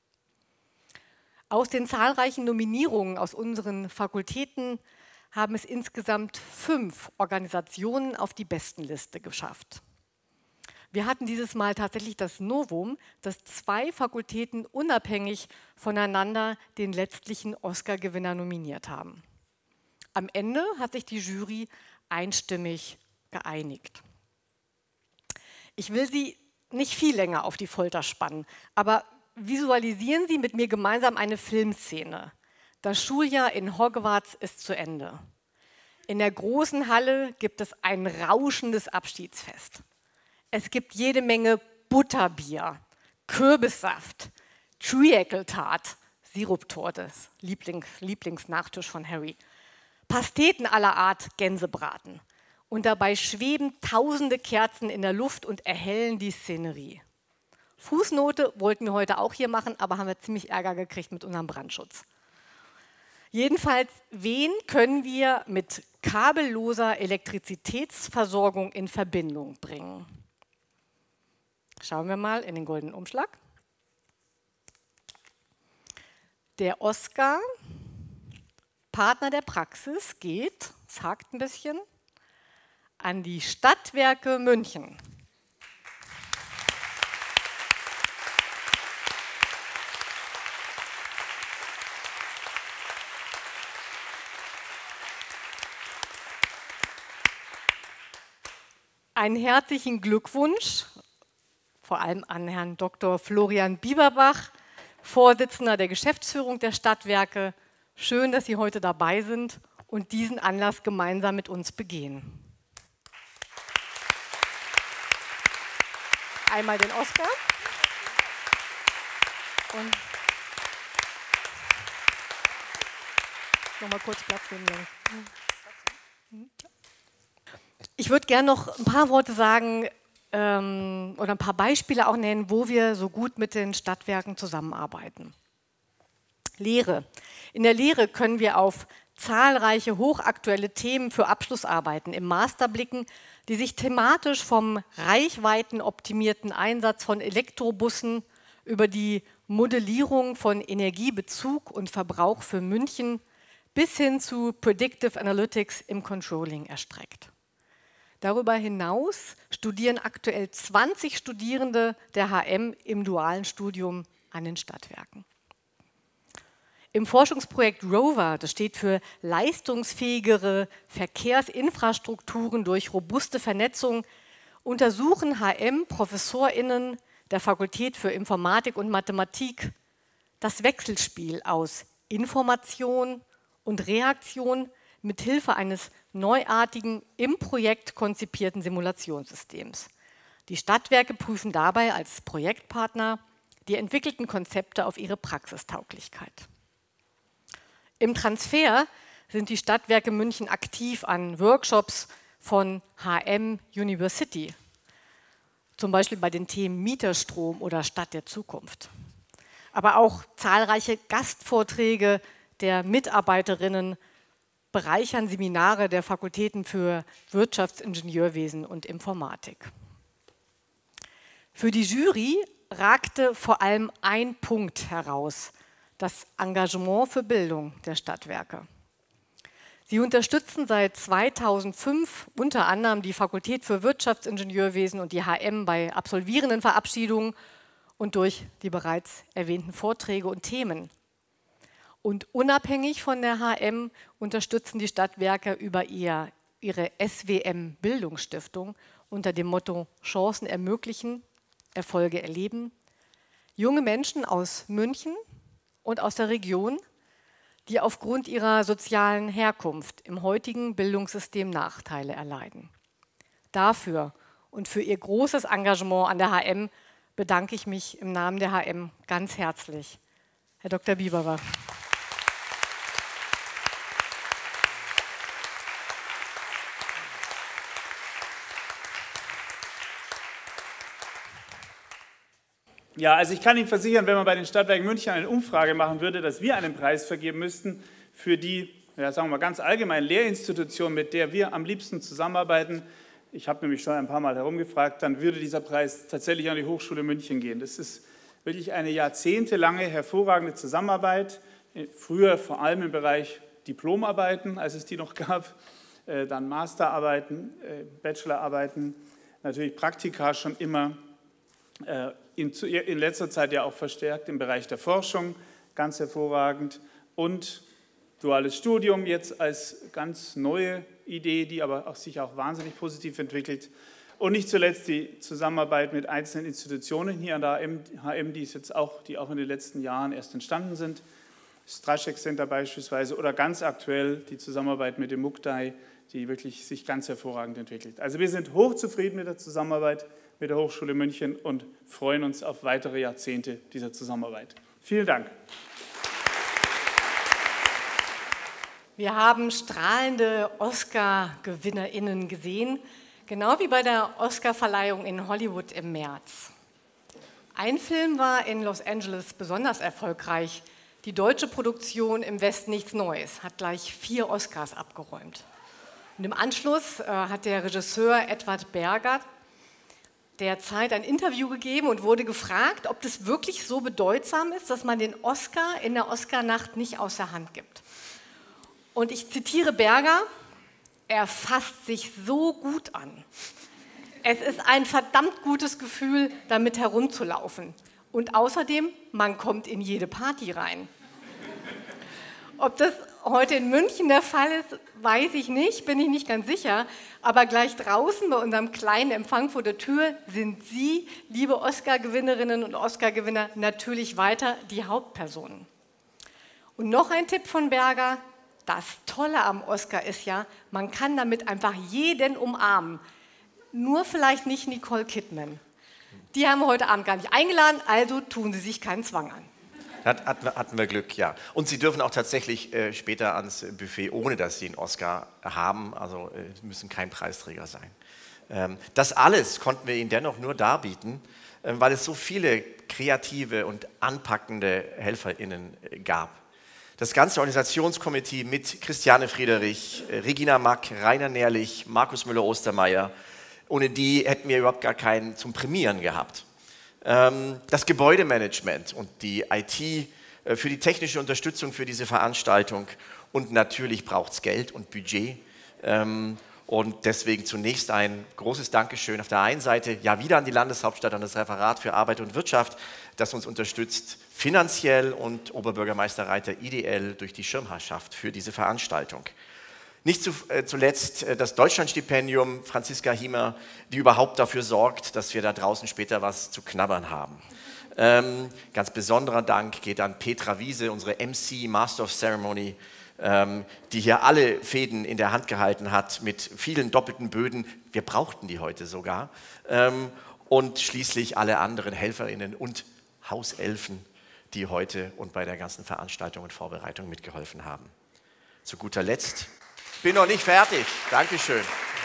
Aus den zahlreichen Nominierungen aus unseren Fakultäten haben es insgesamt fünf Organisationen auf die Bestenliste geschafft. Wir hatten dieses Mal tatsächlich das Novum, dass zwei Fakultäten unabhängig voneinander den letztlichen Oscar-Gewinner nominiert haben. Am Ende hat sich die Jury einstimmig geeinigt. Ich will Sie nicht viel länger auf die Folter spannen, aber visualisieren Sie mit mir gemeinsam eine Filmszene. Das Schuljahr in Hogwarts ist zu Ende. In der großen Halle gibt es ein rauschendes Abschiedsfest. Es gibt jede Menge Butterbier, Kürbissaft, Treacle-Tart, Siruptorte, Lieblings, Lieblingsnachtisch von Harry, Pasteten aller Art, Gänsebraten. Und dabei schweben tausende Kerzen in der Luft und erhellen die Szenerie. Fußnote wollten wir heute auch hier machen, aber haben wir ziemlich Ärger gekriegt mit unserem Brandschutz. Jedenfalls, wen können wir mit kabelloser Elektrizitätsversorgung in Verbindung bringen? Schauen wir mal in den goldenen Umschlag. Der Oscar, Partner der Praxis, geht, es hakt ein bisschen, an die Stadtwerke München. Einen herzlichen Glückwunsch, vor allem an Herrn Doktor Florian Bieberbach, Vorsitzender der Geschäftsführung der Stadtwerke. Schön, dass Sie heute dabei sind und diesen Anlass gemeinsam mit uns begehen. Einmal den Oscar. Und nochmal kurz Platz nehmen. Ich würde gerne noch ein paar Worte sagen ähm, oder ein paar Beispiele auch nennen, wo wir so gut mit den Stadtwerken zusammenarbeiten. Lehre. In der Lehre können wir auf zahlreiche hochaktuelle Themen für Abschlussarbeiten im Master blicken, die sich thematisch vom reichweitenoptimierten Einsatz von Elektrobussen über die Modellierung von Energiebezug und Verbrauch für München bis hin zu Predictive Analytics im Controlling erstreckt. Darüber hinaus studieren aktuell zwanzig Studierende der H M im dualen Studium an den Stadtwerken. Im Forschungsprojekt ROVER, das steht für leistungsfähigere Verkehrsinfrastrukturen durch robuste Vernetzung, untersuchen H M-ProfessorInnen der Fakultät für Informatik und Mathematik das Wechselspiel aus Information und Reaktion mit Hilfe eines neuartigen, im Projekt konzipierten Simulationssystems. Die Stadtwerke prüfen dabei als Projektpartner die entwickelten Konzepte auf ihre Praxistauglichkeit. Im Transfer sind die Stadtwerke München aktiv an Workshops von H M University, zum Beispiel bei den Themen Mieterstrom oder Stadt der Zukunft. Aber auch zahlreiche Gastvorträge der Mitarbeiterinnen bereichern Seminare der Fakultäten für Wirtschaftsingenieurwesen und Informatik. Für die Jury ragte vor allem ein Punkt heraus: das Engagement für Bildung der Stadtwerke. Sie unterstützen seit zweitausendfünf unter anderem die Fakultät für Wirtschaftsingenieurwesen und die H M bei Absolvierendenverabschiedungen und durch die bereits erwähnten Vorträge und Themen. Und unabhängig von der H M unterstützen die Stadtwerke über ihr, ihre S W M-Bildungsstiftung unter dem Motto Chancen ermöglichen, Erfolge erleben, junge Menschen aus München und aus der Region, die aufgrund ihrer sozialen Herkunft im heutigen Bildungssystem Nachteile erleiden. Dafür und für ihr großes Engagement an der H M bedanke ich mich im Namen der H M ganz herzlich. Herr Doktor Bieberbach. Ja, also ich kann Ihnen versichern, wenn man bei den Stadtwerken München eine Umfrage machen würde, dass wir einen Preis vergeben müssten für die, ja, sagen wir mal ganz allgemein, Lehrinstitution, mit der wir am liebsten zusammenarbeiten. Ich habe nämlich schon ein paar Mal herumgefragt, dann würde dieser Preis tatsächlich an die Hochschule München gehen. Das ist wirklich eine jahrzehntelange hervorragende Zusammenarbeit, früher vor allem im Bereich Diplomarbeiten, als es die noch gab, dann Masterarbeiten, Bachelorarbeiten, natürlich Praktika schon immer. In, in letzter Zeit ja auch verstärkt im Bereich der Forschung, ganz hervorragend, und duales Studium jetzt als ganz neue Idee, die aber auch sich auch wahnsinnig positiv entwickelt, und nicht zuletzt die Zusammenarbeit mit einzelnen Institutionen hier an der H M, die es jetzt auch, die auch in den letzten Jahren erst entstanden sind, das Straschek Center beispielsweise, oder ganz aktuell die Zusammenarbeit mit dem Mukdai, die wirklich sich ganz hervorragend entwickelt. Also wir sind hochzufrieden mit der Zusammenarbeit mit der Hochschule München und freuen uns auf weitere Jahrzehnte dieser Zusammenarbeit. Vielen Dank. Wir haben strahlende Oscar-GewinnerInnen gesehen, genau wie bei der Oscar-Verleihung in Hollywood im März. Ein Film war in Los Angeles besonders erfolgreich. Die deutsche Produktion Im Westen nichts Neues hat gleich vier Oscars abgeräumt. Und im Anschluss äh, hat der Regisseur Edward Berger der Zeit ein Interview gegeben und wurde gefragt, ob das wirklich so bedeutsam ist, dass man den Oscar in der Oscarnacht nicht aus der Hand gibt. Und ich zitiere Berger: Er fasst sich so gut an. Es ist ein verdammt gutes Gefühl, damit herumzulaufen. Und außerdem, man kommt in jede Party rein. Ob das heute in München der Fall ist, weiß ich nicht, bin ich nicht ganz sicher. Aber gleich draußen bei unserem kleinen Empfang vor der Tür sind Sie, liebe Oscar-Gewinnerinnen und Oscar-Gewinner, natürlich weiter die Hauptpersonen. Und noch ein Tipp von Berger: Das Tolle am Oscar ist ja, man kann damit einfach jeden umarmen. Nur vielleicht nicht Nicole Kidman. Die haben wir heute Abend gar nicht eingeladen, also tun Sie sich keinen Zwang an. Hat, hatten, wir, hatten wir Glück, ja. Und Sie dürfen auch tatsächlich äh, später ans Buffet, ohne dass Sie einen Oscar haben. Also äh, müssen kein Preisträger sein. Ähm, das alles konnten wir Ihnen dennoch nur darbieten, äh, weil es so viele kreative und anpackende HelferInnen äh, gab. Das ganze Organisationskomitee mit Christiane Friederich, äh, Regina Mack, Rainer Nährlich, Markus Müller-Ostermeier, ohne die hätten wir überhaupt gar keinen zum Prämieren gehabt. Das Gebäudemanagement und die I T für die technische Unterstützung für diese Veranstaltung. Und natürlich braucht es Geld und Budget. Und deswegen zunächst ein großes Dankeschön auf der einen Seite, ja wieder an die Landeshauptstadt, an das Referat für Arbeit und Wirtschaft, das uns unterstützt, finanziell, und Oberbürgermeister Reiter ideell durch die Schirmherrschaft für diese Veranstaltung. Nicht zuletzt das Deutschlandstipendium Franziska Hiemer, die überhaupt dafür sorgt, dass wir da draußen später was zu knabbern haben. Ähm, ganz besonderer Dank geht an Petra Wiese, unsere M C, Master of Ceremony, ähm, die hier alle Fäden in der Hand gehalten hat mit vielen doppelten Böden. Wir brauchten die heute sogar. Ähm, und schließlich alle anderen HelferInnen und Hauselfen, die heute und bei der ganzen Veranstaltung und Vorbereitung mitgeholfen haben. Zu guter Letzt: Ich bin noch nicht fertig. Dankeschön.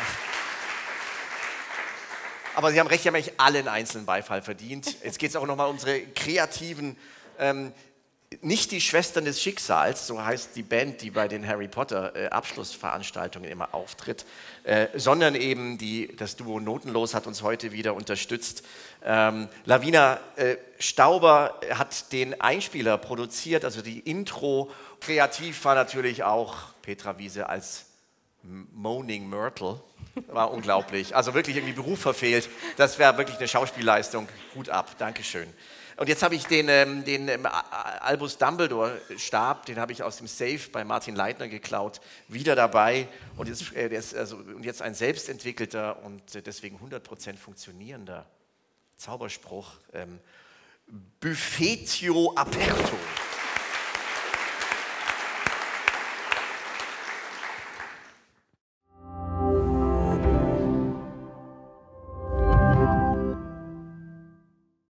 Aber Sie haben recht, Sie haben eigentlich allen einzelnen Beifall verdient. Jetzt geht es auch nochmal um unsere kreativen, ähm, nicht die Schwestern des Schicksals, so heißt die Band, die bei den Harry Potter äh, Abschlussveranstaltungen immer auftritt, äh, sondern eben die, das Duo Notenlos hat uns heute wieder unterstützt. Ähm, Lavina äh, Stauber hat den Einspieler produziert, also die Intro. Kreativ war natürlich auch Petra Wiese als Moaning Myrtle, war unglaublich. Also wirklich irgendwie Beruf verfehlt. Das wäre wirklich eine Schauspielleistung. Hut ab, Dankeschön. Und jetzt habe ich den, ähm, den ähm, Albus Dumbledore-Stab, den habe ich aus dem Safe bei Martin Leitner geklaut, wieder dabei. Und jetzt, äh, der ist also, und jetzt ein selbstentwickelter und deswegen hundert Prozent funktionierender Zauberspruch. Ähm, Buffetio Aperto.